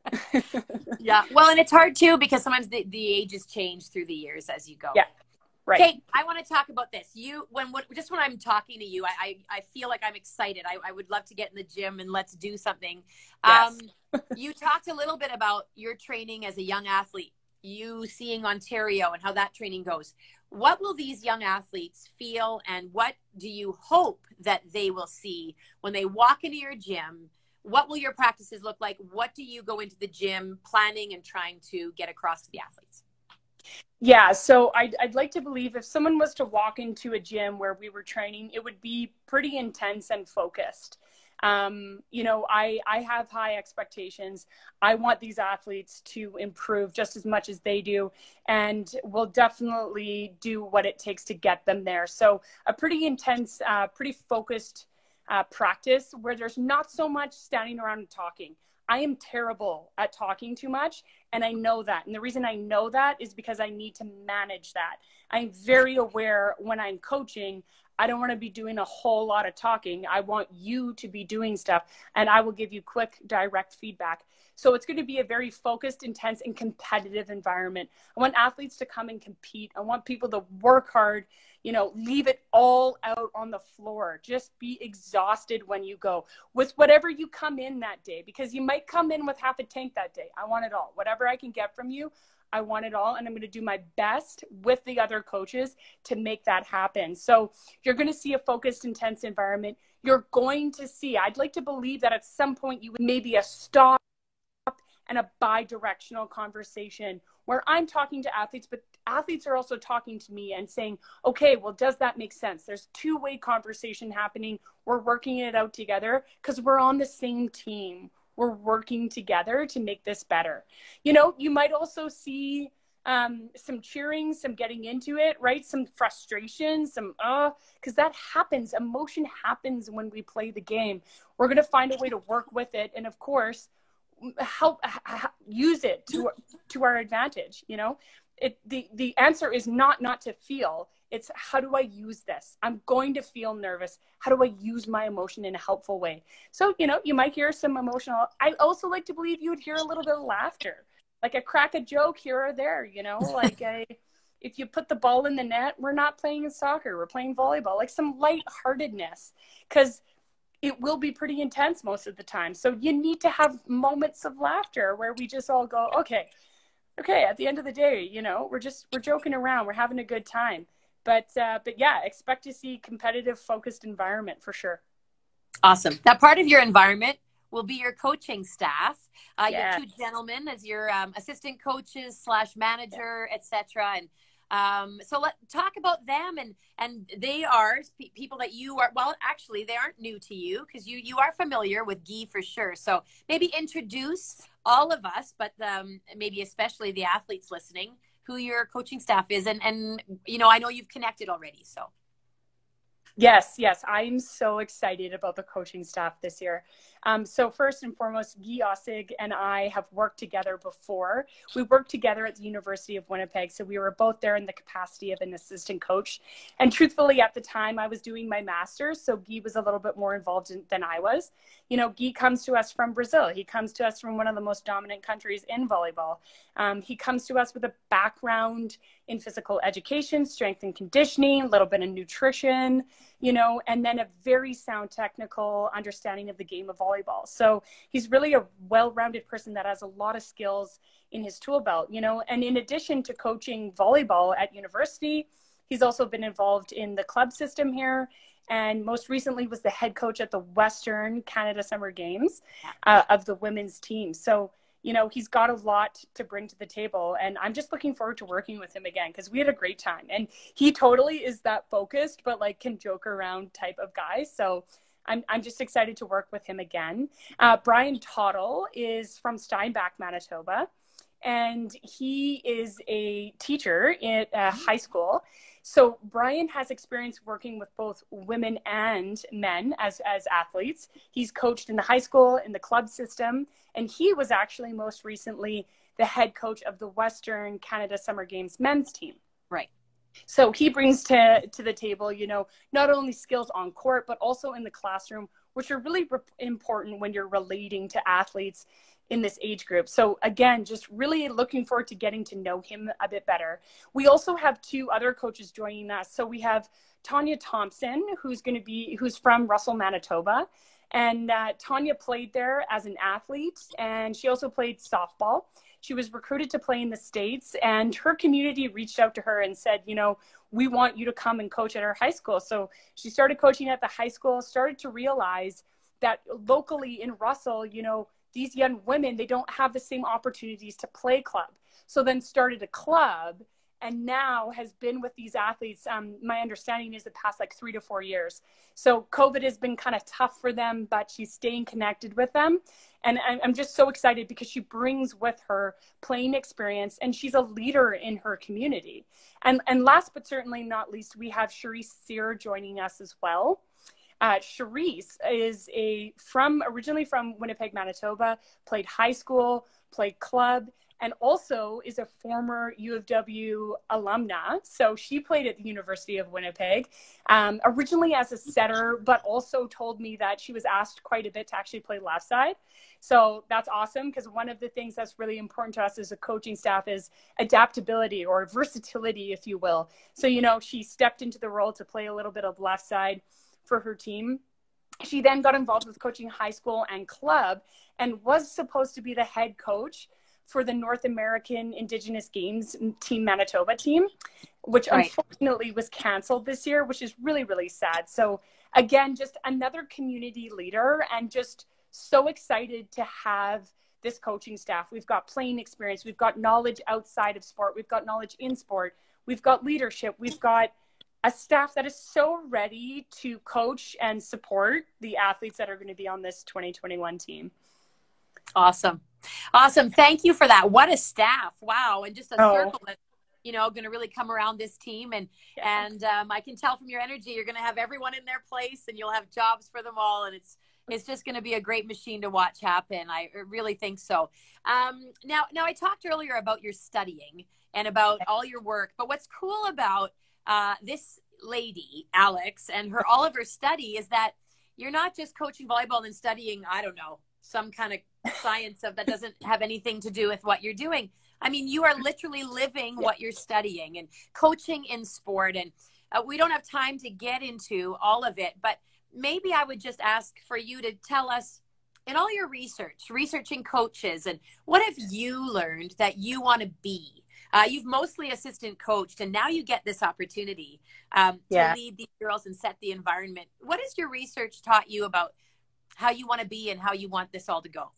yeah. Well, and it's hard too because sometimes the, the ages change through the years as you go. Yeah. Right. Okay, I want to talk about this. You, when, when just when I'm talking to you, I, I, I feel like I'm excited. I, I would love to get in the gym and let's do something. Yes. Um, you talked a little bit about your training as a young athlete, you seeing Ontario and how that training goes. What will these young athletes feel, and what do you hope that they will see when they walk into your gym? What will your practices look like? What do you go into the gym planning and trying to get across to the athletes? Yeah, so I'd, I'd like to believe if someone was to walk into a gym where we were training, it would be pretty intense and focused. Um, you know, I, I have high expectations. I want these athletes to improve just as much as they do, and we'll definitely do what it takes to get them there. So a pretty intense, uh, pretty focused uh, practice where there's not so much standing around and talking. I am terrible at talking too much, and I know that. And the reason I know that is because I need to manage that. I'm very aware when I'm coaching, I don't want to be doing a whole lot of talking. I want you to be doing stuff, and I will give you quick, direct feedback. So it's going to be a very focused, intense, and competitive environment. I want athletes to come and compete. I want people to work hard, you know, leave it all out on the floor. Just be exhausted when you go with whatever you come in that day, because you might come in with half a tank that day. I want it all. Whatever I can get from you, I want it all, and I'm going to do my best with the other coaches to make that happen. So you're going to see a focused, intense environment. You're going to see, I'd like to believe that at some point you would maybe a stop and a bi-directional conversation where I'm talking to athletes, but athletes are also talking to me and saying, okay, well, does that make sense? There's two-way conversation happening. We're working it out together because we're on the same team. We're working together to make this better. You know, you might also see um, some cheering, some getting into it, right? Some frustration, some, uh, because that happens. Emotion happens when we play the game. We're going to find a way to work with it. And of course, help use it to to our advantage. You know, it the the answer is not not to feel. It's how do I use this? I'm going to feel nervous. How do I use my emotion in a helpful way? So, you know, you might hear some emotional. I also like to believe you would hear a little bit of laughter, like a crack a joke here or there. You know, like a, if you put the ball in the net, we're not playing soccer, we're playing volleyball. Like some lightheartedness, because it will be pretty intense most of the time. So you need to have moments of laughter where we just all go, okay, okay, at the end of the day, you know, we're just, we're joking around, we're having a good time. But, uh, but yeah, expect to see competitive, focused environment for sure. Awesome. That part of your environment will be your coaching staff. Uh, Yes. Your two gentlemen as your um, assistant coaches slash manager, et cetera. And Um, so let talk about them, and, and they are pe- people that you are, well, actually they aren't new to you because you, you are familiar with Guy for sure. So maybe introduce all of us, but, um, maybe especially the athletes listening, who your coaching staff is. And, and, you know, I know you've connected already, so. Yes, yes. I'm so excited about the coaching staff this year. Um, so first and foremost, Guy Ossig and I have worked together before. We worked together at the University of Winnipeg. So we were both there in the capacity of an assistant coach. And truthfully, at the time I was doing my master's, so Guy was a little bit more involved in, than I was. You know, Guy comes to us from Brazil. He comes to us from one of the most dominant countries in volleyball. Um, he comes to us with a background in physical education, strength and conditioning, a little bit of nutrition, you know, and then a very sound technical understanding of the game of volleyball. So he's really a well-rounded person that has a lot of skills in his tool belt, you know, and in addition to coaching volleyball at university, he's also been involved in the club system here. And most recently was the head coach at the Western Canada Summer Games uh, of the women's team. So, you know, he's got a lot to bring to the table, and I'm just looking forward to working with him again because we had a great time. And he totally is that focused, but like can joke around type of guy. So I'm I'm just excited to work with him again. Uh, Brian Tottle is from Steinbach, Manitoba, and he is a teacher at a high school. So Brian has experience working with both women and men as, as athletes. He's coached in the high school, in the club system, and he was actually most recently the head coach of the Western Canada Summer Games men's team. Right. So he brings to, to the table, you know, not only skills on court, but also in the classroom, which are really re- important when you're relating to athletes in this age group. So again, just really looking forward to getting to know him a bit better. We also have two other coaches joining us. So we have Tanya Thompson, who's going to be, who's from Russell, Manitoba. And uh, Tanya played there as an athlete, and she also played softball. She was recruited to play in the States, and her community reached out to her and said, you know, we want you to come and coach at our high school. So she started coaching at the high school, started to realize that locally in Russell, you know, these young women, they don't have the same opportunities to play club. So then started a club, and now has been with these athletes. Um, my understanding is the past like three to four years. So COVID has been kind of tough for them, but she's staying connected with them. And I'm just so excited because she brings with her playing experience, and she's a leader in her community. And, and last but certainly not least, we have Charisse Sear joining us as well. Uh, Charisse is a from originally from Winnipeg, Manitoba, played high school, played club, and also is a former U of W alumna. So she played at the University of Winnipeg, um, originally as a setter, but also told me that she was asked quite a bit to actually play left side. So that's awesome, because one of the things that's really important to us as a coaching staff is adaptability, or versatility, if you will. So, you know, she stepped into the role to play a little bit of left side for her team. She then got involved with coaching high school and club, and was supposed to be the head coach for the North American Indigenous Games Team Manitoba team, which Right. unfortunately was canceled this year, which is really, really sad. So again, just another community leader, and just so excited to have this coaching staff. We've got playing experience. We've got knowledge outside of sport. We've got knowledge in sport. We've got leadership. We've got a staff that is so ready to coach and support the athletes that are going to be on this twenty twenty-one team. Awesome. Awesome. Thank you for that. What a staff. Wow. And just a Oh. circle that's, you know, going to really come around this team. And, Yeah. and um, I can tell from your energy, you're going to have everyone in their place, and you'll have jobs for them all. And it's, it's just going to be a great machine to watch happen. I really think so. Um, now, now I talked earlier about your studying and about all your work, but what's cool about uh, this lady, Alex, and her, all of her study is that you're not just coaching volleyball and studying, I don't know, some kind of science of that doesn't have anything to do with what you're doing. I mean, you are literally living what you're studying and coaching in sport. And uh, we don't have time to get into all of it, but maybe I would just ask for you to tell us, in all your research, researching coaches, and what have you learned that you want to be? Uh, you've mostly assistant coached, and now you get this opportunity um, Yeah. to lead these girls and set the environment. What has your research taught you about how you want to be and how you want this all to go?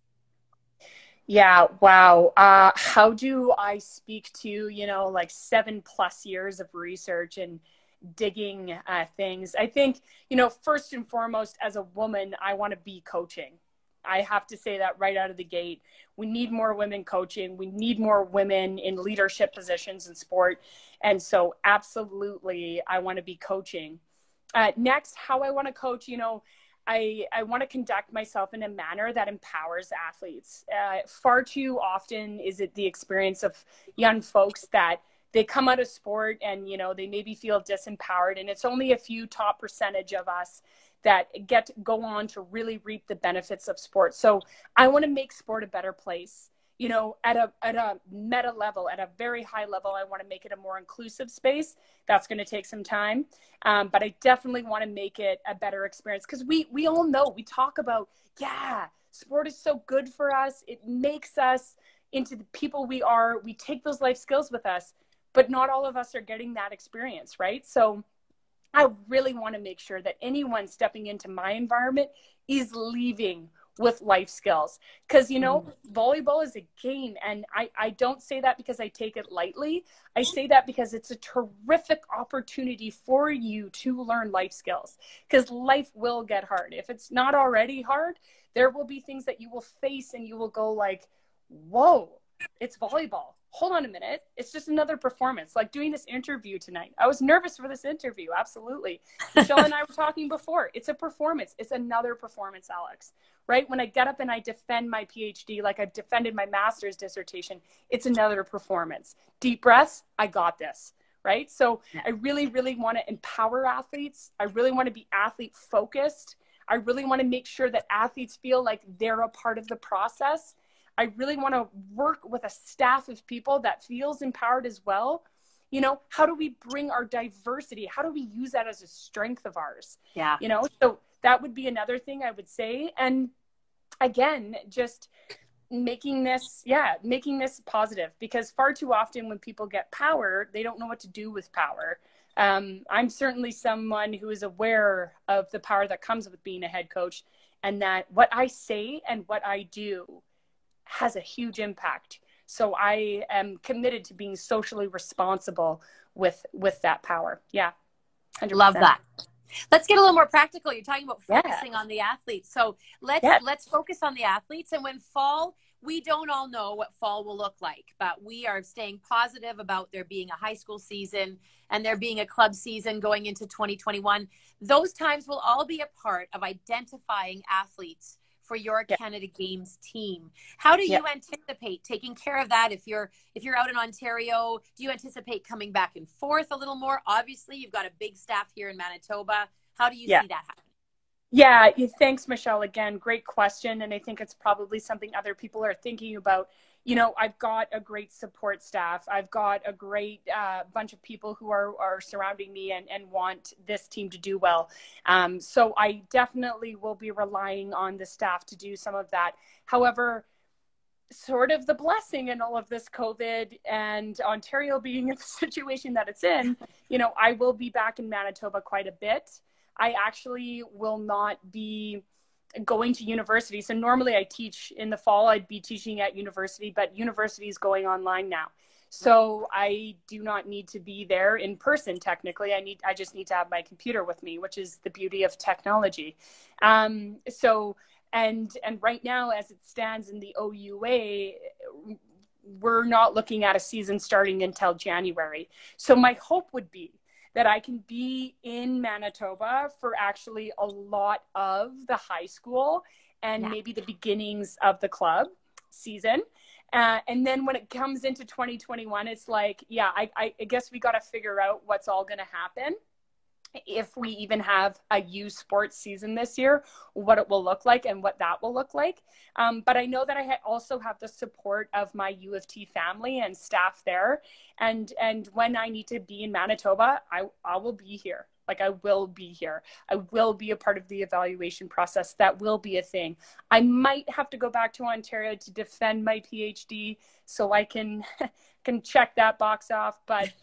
Yeah, wow. Uh, how do I speak to, you know, like seven plus years of research and digging uh, things? I think, you know, first and foremost, as a woman, I want to be coaching. I have to say that right out of the gate. We need more women coaching. We need more women in leadership positions in sport. And so absolutely, I want to be coaching. Uh, next, how I want to coach, you know, I, I want to conduct myself in a manner that empowers athletes. Uh, far too often is it the experience of young folks that they come out of sport and, you know, they maybe feel disempowered, and it's only a few top percentage of us that get to go on to really reap the benefits of sport. So I want to make sport a better place. You know, at a at a meta level, at a very high level, I want to make it a more inclusive space. That's going to take some time, um, but I definitely want to make it a better experience, because we we all know, we talk about, yeah, sport is so good for us. It makes us into the people we are. We take those life skills with us, but not all of us are getting that experience, right? So I really want to make sure that anyone stepping into my environment is leaving with life skills, because, you know, mm. volleyball is a game. And I, I don't say that because I take it lightly. I say that because it's a terrific opportunity for you to learn life skills, because life will get hard. If it's not already hard, there will be things that you will face and you will go like, whoa, it's volleyball. Hold on a minute. It's just another performance. Like doing this interview tonight. I was nervous for this interview. Absolutely. Michelle and I were talking before. It's a performance. It's another performance, Alex, right? When I get up and I defend my PhD, like I've defended my master's dissertation, it's another performance. Deep breaths. I got this, right? So yeah. I really, really want to empower athletes. I really want to be athlete focused. I really want to make sure that athletes feel like they're a part of the process. I really want to work with a staff of people that feels empowered as well. You know, how do we bring our diversity? How do we use that as a strength of ours? Yeah. You know, so that would be another thing I would say. And again, just making this, yeah, making this positive, because far too often when people get power, they don't know what to do with power. Um, I'm certainly someone who is aware of the power that comes with being a head coach, and that what I say and what I do has a huge impact. So I am committed to being socially responsible with with that power. Yeah. one hundred percent. Love that. Let's get a little more practical. You're talking about focusing yeah. on the athletes. So let's yeah. let's focus on the athletes. And when fall, we don't all know what fall will look like, but we are staying positive about there being a high school season and there being a club season going into twenty twenty-one. Those times will all be a part of identifying athletes for your yeah. Canada Games team. How do you yeah. anticipate taking care of that? If you're if you're out in Ontario, do you anticipate coming back and forth a little more? Obviously, you've got a big staff here in Manitoba. How do you yeah. see that happening? Yeah, thanks, Michelle. Again, great question. And I think it's probably something other people are thinking about. You know, I've got a great support staff. I've got a great uh, bunch of people who are, are surrounding me and, and want this team to do well. Um, so I definitely will be relying on the staff to do some of that. However, sort of the blessing in all of this COVID and Ontario being in the situation that it's in, you know, I will be back in Manitoba quite a bit. I actually will not be going to university. So normally I teach in the fall, I'd be teaching at university, but university is going online now. So I do not need to be there in person. Technically, I need, I just need to have my computer with me, which is the beauty of technology. Um, so, and, and right now, as it stands in the O U A, we're not looking at a season starting until January. So my hope would be that I can be in Manitoba for actually a lot of the high school and yeah. maybe the beginnings of the club season. Uh, and then when it comes into twenty twenty-one, it's like, yeah, I, I guess we got to figure out what's all going to happen. If we even have a U sports season this year, what it will look like and what that will look like. Um, but I know that I ha- also have the support of my U of T family and staff there. And, and when I need to be in Manitoba, I, I will be here. Like I will be here. I will be a part of the evaluation process. That will be a thing. I might have to go back to Ontario to defend my PhD so I can, can check that box off. But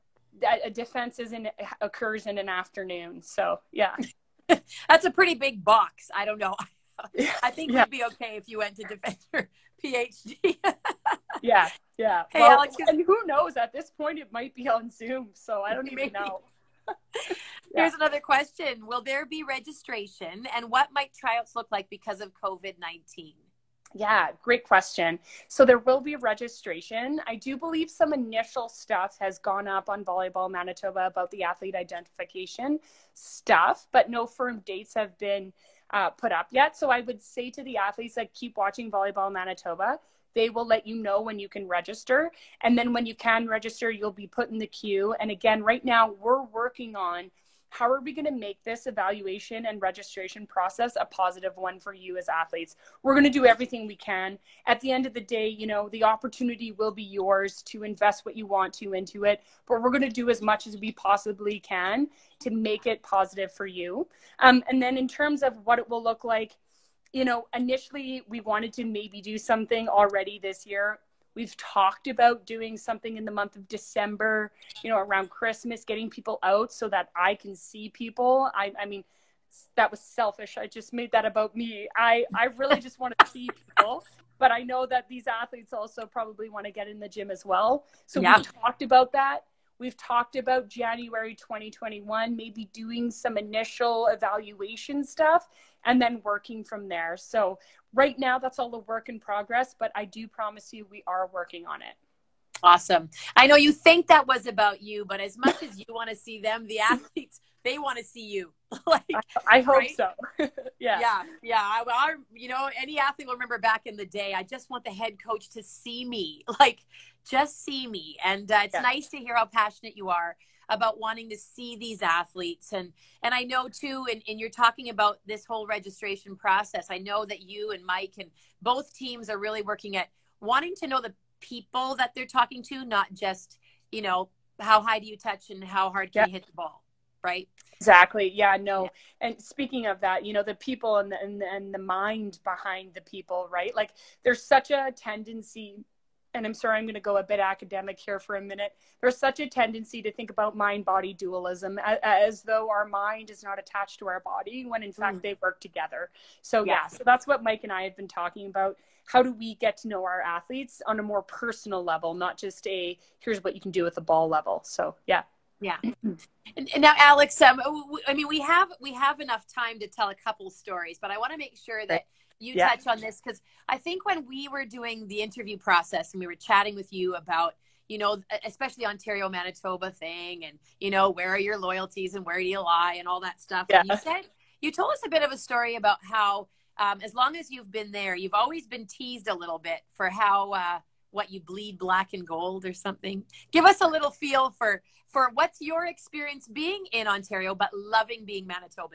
a defense isn't occurs in an afternoon. So yeah. That's a pretty big box. I don't know. I think yeah. you'd be okay if you went to defend your PhD. yeah. Yeah. Hey, well, Alex. And who knows, at this point it might be on Zoom. So I don't even Maybe. know. Here's yeah. another question. Will there be registration, and what might tryouts look like because of COVID nineteen? Yeah, great question. So there will be registration. I do believe some initial stuff has gone up on Volleyball Manitoba about the athlete identification stuff, but no firm dates have been uh, put up yet. So I would say to the athletes that keep watching Volleyball Manitoba, they will let you know when you can register. And then when you can register, you'll be put in the queue. And again, right now we're working on how are we going to make this evaluation and registration process a positive one for you as athletes? We're going to do everything we can. At the end of the day, you know, the opportunity will be yours to invest what you want to into it, but we're going to do as much as we possibly can to make it positive for you. Um, and then in terms of what it will look like, you know, initially we wanted to maybe do something already this year. We've talked about doing something in the month of December, you know, around Christmas, getting people out so that I can see people. I, I mean, that was selfish. I just made that about me. I, I really just want to see people, but I know that these athletes also probably want to get in the gym as well. So yeah. we've talked about that. We've talked about January twenty twenty-one, maybe doing some initial evaluation stuff and then working from there. So right now, that's all a work in progress, but I do promise you we are working on it. Awesome. I know you think that was about you, but as much as you want to see them, the athletes, they want to see you. like, I, I hope right? so. yeah. Yeah. Yeah. I, I, you know, any athlete will remember back in the day, I just want the head coach to see me, like just see me. And uh, it's yeah. nice to hear how passionate you are about wanting to see these athletes. And, and I know too, and, and you're talking about this whole registration process. I know that you and Mike and both teams are really working at wanting to know the people that they're talking to, not just, you know, how high do you touch and how hard can yeah. you hit the ball, right? Exactly. Yeah, no. Yeah. And speaking of that, you know, the people and the, and, and the mind behind the people, right? Like there's such a tendency, and I'm sorry, I'm going to go a bit academic here for a minute. There's such a tendency to think about mind-body dualism as, as though our mind is not attached to our body, when in fact mm. they work together. So yeah, so that's what Mike and I have been talking about. How do we get to know our athletes on a more personal level, not just a, here's what you can do with the ball level. So yeah. Yeah. And, and now, Alex, um, I mean, we have, we have enough time to tell a couple stories, but I want to make sure that you yeah. touch on this, because I think when we were doing the interview process and we were chatting with you about, you know, especially Ontario, Manitoba thing, and, you know, where are your loyalties and where do you lie and all that stuff. Yeah. And you said, you told us a bit of a story about how, um, as long as you've been there, you've always been teased a little bit for how, uh, what you bleed black and gold or something. Give us a little feel for, for what's your experience being in Ontario, but loving being Manitoban.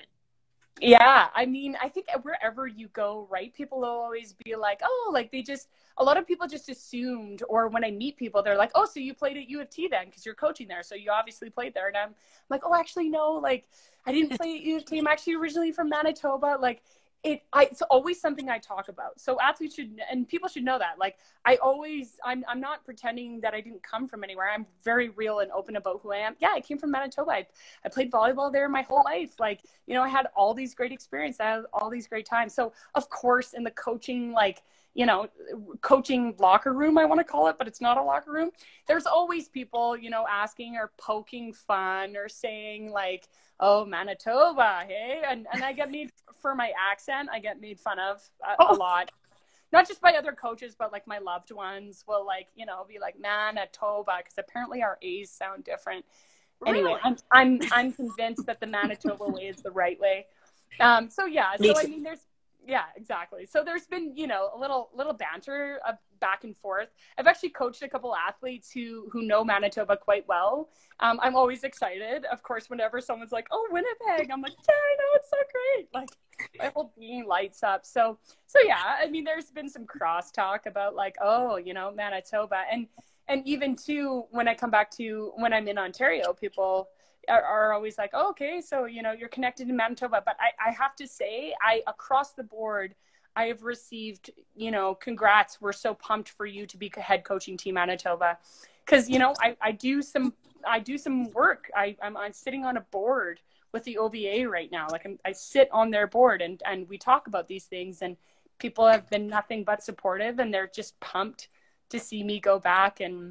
Yeah, I mean, I think wherever you go, right, people will always be like, oh, like they just, a lot of people just assumed, or when I meet people, they're like, oh, so you played at U of T then, because you're coaching there, so you obviously played there. And I'm like, oh, actually, no, like, I didn't play at U of T. I'm actually originally from Manitoba. Like, It, I, it's always something I talk about. So athletes should, and people should know that. Like, I always, I'm, I'm not pretending that I didn't come from anywhere. I'm very real and open about who I am. Yeah, I came from Manitoba. I, I played volleyball there my whole life. Like, you know, I had all these great experiences. I had all these great times. So of course, in the coaching, like, you know, coaching locker room, I want to call it, but it's not a locker room. There's always people, you know, asking or poking fun or saying like, oh, Manitoba, hey? And, and I get made, for my accent, I get made fun of a, oh. a lot. Not just by other coaches, but like my loved ones will like, you know, be like Manitoba, because apparently our A's sound different. Really? Anyway, I'm, I'm, I'm convinced that the Manitoba way is the right way. Um, so yeah, Me so too. I mean, there's, yeah, exactly. So there's been, you know, a little little banter uh, back and forth. I've actually coached a couple athletes who who know Manitoba quite well. Um, I'm always excited, of course, whenever someone's like, "Oh, Winnipeg," I'm like, "Yeah, I know, it's so great!" Like my whole being lights up. So so yeah, I mean, there's been some crosstalk about like, oh, you know, Manitoba, and and even too when I come back to when I'm in Ontario, people Are, are always like, oh, okay, so, you know, you're connected in Manitoba. But I, I have to say, I, across the board, I have received, you know, congrats. We're so pumped for you to be head coaching Team Manitoba. Cause, you know, I, I do some, I do some work. I, I'm, I'm sitting on a board with the O V A right now. Like I'm, I sit on their board and, and we talk about these things, and people have been nothing but supportive, and they're just pumped to see me go back and,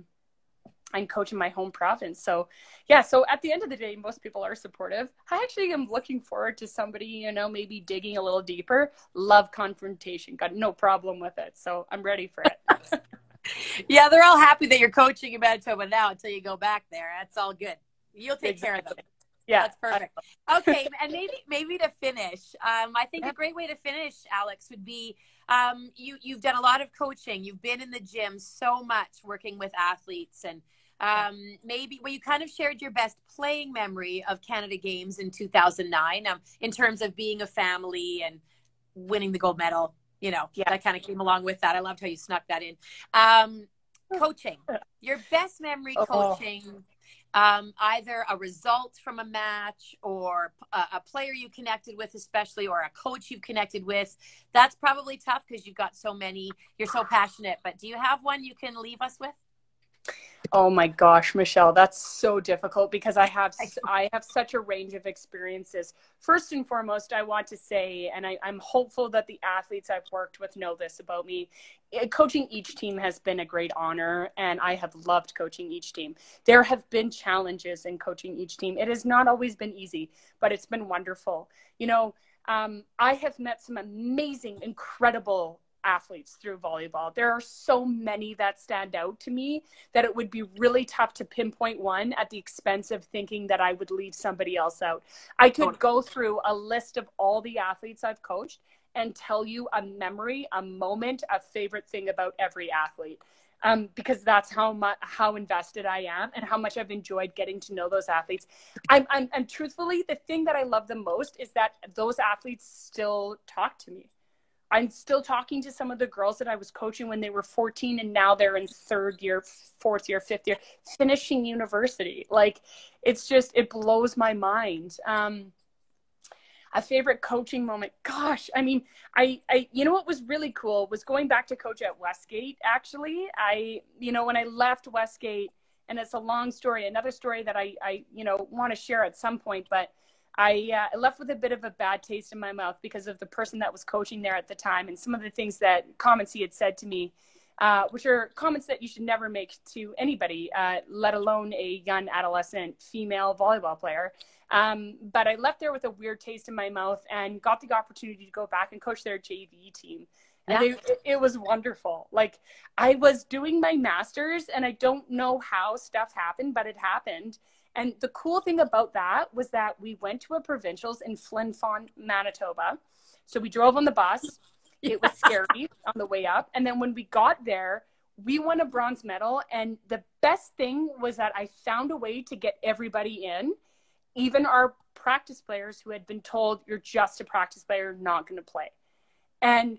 and coach in my home province. So yeah, so at the end of the day, most people are supportive. I actually am looking forward to somebody, you know, maybe digging a little deeper. Love confrontation, got no problem with it. So I'm ready for it. Yeah, they're all happy that you're coaching in Manitoba now until you go back there. That's all good. You'll take Exactly. care of them. Yeah, that's perfect. Okay, and maybe maybe to finish, um, I think a great way to finish, Alex, would be um, you you've done a lot of coaching. You've been in the gym so much, working with athletes, and um, maybe well, you kind of shared your best playing memory of Canada Games in two thousand nine, um, in terms of being a family and winning the gold medal. You know, yeah, that kind of came along with that. I loved how you snuck that in. Um, coaching, your best memory coaching. Oh. Um, either a result from a match or a, a player you connected with, especially, or a coach you've connected with. That's probably tough because you've got so many, you're so passionate, but do you have one you can leave us with? Oh my gosh, Michelle, that's so difficult because I have I have such a range of experiences. First and foremost, I want to say, and I, I'm hopeful that the athletes I've worked with know this about me, coaching each team has been a great honor, and I have loved coaching each team. There have been challenges in coaching each team. It has not always been easy, but it's been wonderful. You know, um, I have met some amazing, incredible athletes through volleyball. There are so many that stand out to me that it would be really tough to pinpoint one at the expense of thinking that I would leave somebody else out. I could go through a list of all the athletes I've coached and tell you a memory, a moment, a favorite thing about every athlete. Um, because that's how much, how invested I am and how much I've enjoyed getting to know those athletes. I'm, I'm, and truthfully, the thing that I love the most is that those athletes still talk to me. I'm still talking to some of the girls that I was coaching when they were fourteen, and now they're in third year, fourth year, fifth year, finishing university. Like, it's just, it blows my mind. Um, a favorite coaching moment. Gosh, I mean, I, I, you know, what was really cool was going back to coach at Westgate. Actually, I, you know, when I left Westgate, and it's a long story, another story that I, I, you know, want to share at some point, but I uh, left with a bit of a bad taste in my mouth because of the person that was coaching there at the time and some of the things that comments he had said to me, uh, which are comments that you should never make to anybody, uh, let alone a young adolescent female volleyball player. Um, but I left there with a weird taste in my mouth and got the opportunity to go back and coach their J V team. And yeah. it, it was wonderful. Like, I was doing my master's, and I don't know how stuff happened, but it happened. And the cool thing about that was that we went to a provincials in Flin Flon, Manitoba. So we drove on the bus. It was scary on the way up. And then when we got there, we won a bronze medal. And the best thing was that I found a way to get everybody in, even our practice players who had been told, you're just a practice player, not going to play. And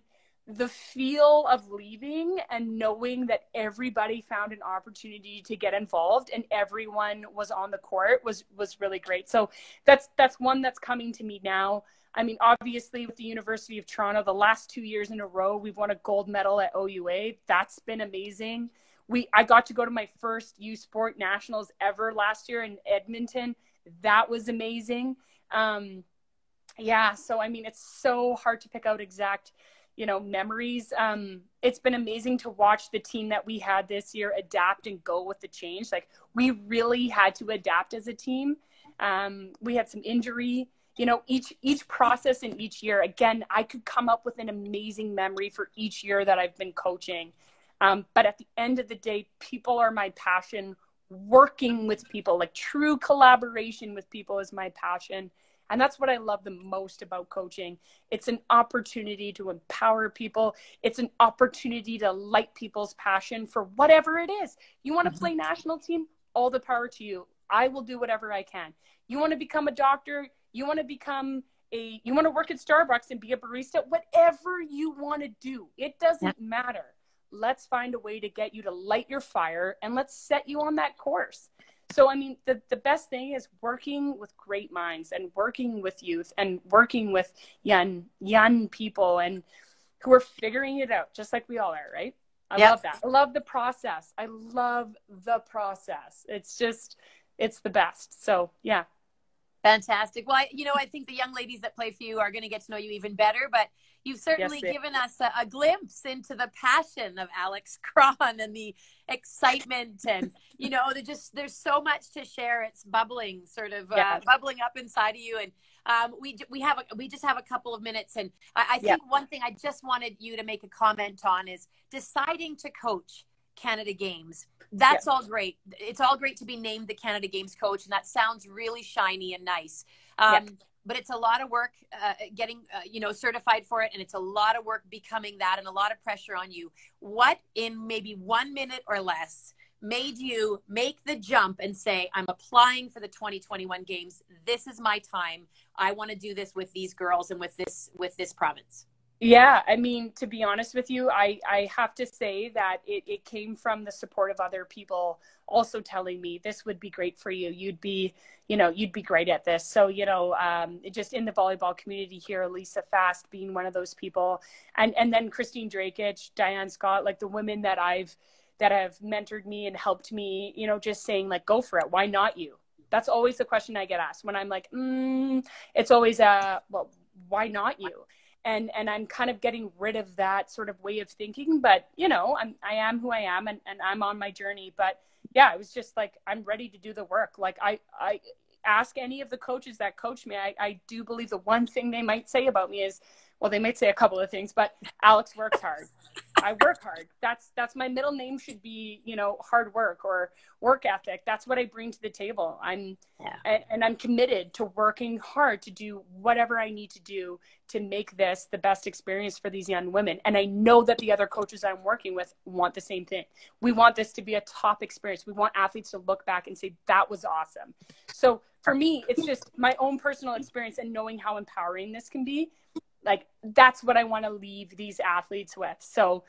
the feel of leaving and knowing that everybody found an opportunity to get involved and everyone was on the court was was really great. So that's that's one that's coming to me now. I mean, obviously with the University of Toronto, the last two years in a row, we've won a gold medal at O U A. That's been amazing. We I got to go to my first U Sport Nationals ever last year in Edmonton. That was amazing. Um, yeah, so I mean, it's so hard to pick out exact, you know, memories. Um, it's been amazing to watch the team that we had this year adapt and go with the change. Like, we really had to adapt as a team. Um, we had some injury, you know, each, each process in each year. Again, I could come up with an amazing memory for each year that I've been coaching. Um, but at the end of the day, people are my passion. Working with people, like true collaboration with people is my passion. And that's what I love the most about coaching. It's an opportunity to empower people. It's an opportunity to light people's passion for whatever it is. You want to mm-hmm. play national team? All the power to you. I will do whatever I can. You want to become a doctor? You want to become a, you want to work at Starbucks and be a barista? Whatever you want to do, it doesn't yeah. matter. Let's find a way to get you to light your fire and let's set you on that course. So, I mean, the, the best thing is working with great minds and working with youth and working with young, young people and who are figuring it out, just like we all are, right? I yep. love that. I love the process. I love the process. It's just, it's the best. So, yeah. Fantastic. Well, I, you know, I think the young ladies that play for you are going to get to know you even better, but you've certainly yes, given us a, a glimpse into the passion of Alex Cron and the excitement and, you know, there's just, there's so much to share. It's bubbling, sort of yeah. uh, bubbling up inside of you. And um, we, we have, a, we just have a couple of minutes. And I, I think yeah. one thing I just wanted you to make a comment on is deciding to coach Canada Games. That's yeah. all great. It's all great to be named the Canada Games coach. And that sounds really shiny and nice. Um, yeah. But it's a lot of work uh, getting, uh, you know, certified for it. And it's a lot of work becoming that and a lot of pressure on you. What in maybe one minute or less made you make the jump and say, I'm applying for the twenty twenty-one games. This is my time. I want to do this with these girls and with this, with this province. Yeah, I mean, to be honest with you, I, I have to say that it, it came from the support of other people also telling me this would be great for you. You'd be, you know, you'd be great at this. So, you know, um, just in the volleyball community here, Lisa Fast being one of those people. And, and then Christine Drakich, Diane Scott, like the women that I've, that have mentored me and helped me, you know, just saying like, go for it. Why not you? That's always the question I get asked when I'm like, mm, it's always, uh, well, why not you? And and I'm kind of getting rid of that sort of way of thinking, but you know, I'm I am who I am, and, and I'm on my journey. But yeah, I was just like, I'm ready to do the work. Like I I ask any of the coaches that coach me, I, I do believe the one thing they might say about me is, well, they might say a couple of things, but Alex works hard. I work hard. That's that's my middle name should be, you know, hard work or work ethic. That's what I bring to the table. I'm yeah. and, and I'm committed to working hard to do whatever I need to do to make this the best experience for these young women. And I know that the other coaches I'm working with want the same thing. We want this to be a top experience. We want athletes to look back and say, that was awesome. So for me, it's just my own personal experience and knowing how empowering this can be. Like, that's what I want to leave these athletes with. So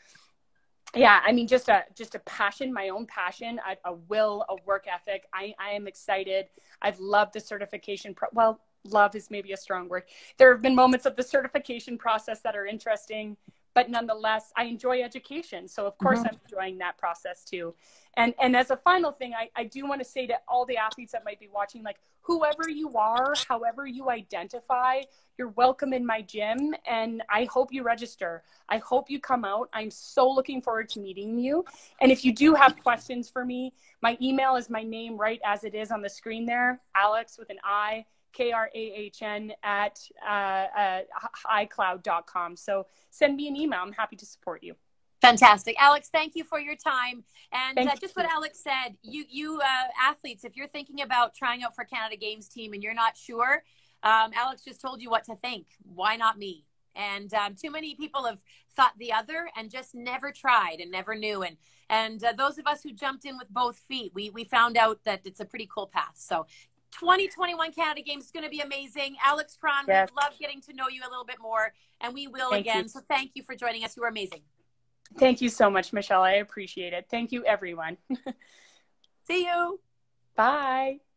yeah, I mean, just a, just a passion, my own passion, a, a will, a work ethic. I, I am excited. I've loved the certification. Pro- well, love is maybe a strong word. There have been moments of the certification process that are interesting, but nonetheless, I enjoy education. So of course mm-hmm. I'm enjoying that process too. And, and as a final thing, I, I do want to say to all the athletes that might be watching, like, whoever you are, however you identify, you're welcome in my gym. And I hope you register. I hope you come out. I'm so looking forward to meeting you. And if you do have questions for me, my email is my name right as it is on the screen there, Alex with an I, K R A H N at uh, uh, iCloud dot com. So send me an email. I'm happy to support you. Fantastic. Alex, thank you for your time. And uh, just what Alex said, you, you uh, athletes, if you're thinking about trying out for Canada Games team and you're not sure, um, Alex just told you what to think. Why not me? And um, too many people have thought the other and just never tried and never knew. And and uh, those of us who jumped in with both feet, we, we found out that it's a pretty cool path. So twenty twenty-one Canada Games is going to be amazing. Alex Cron, Yes. we love getting to know you a little bit more, and we will Thank again. you. So thank you for joining us. You were amazing. Thank you so much, Michelle. I appreciate it. Thank you, everyone. See you. Bye.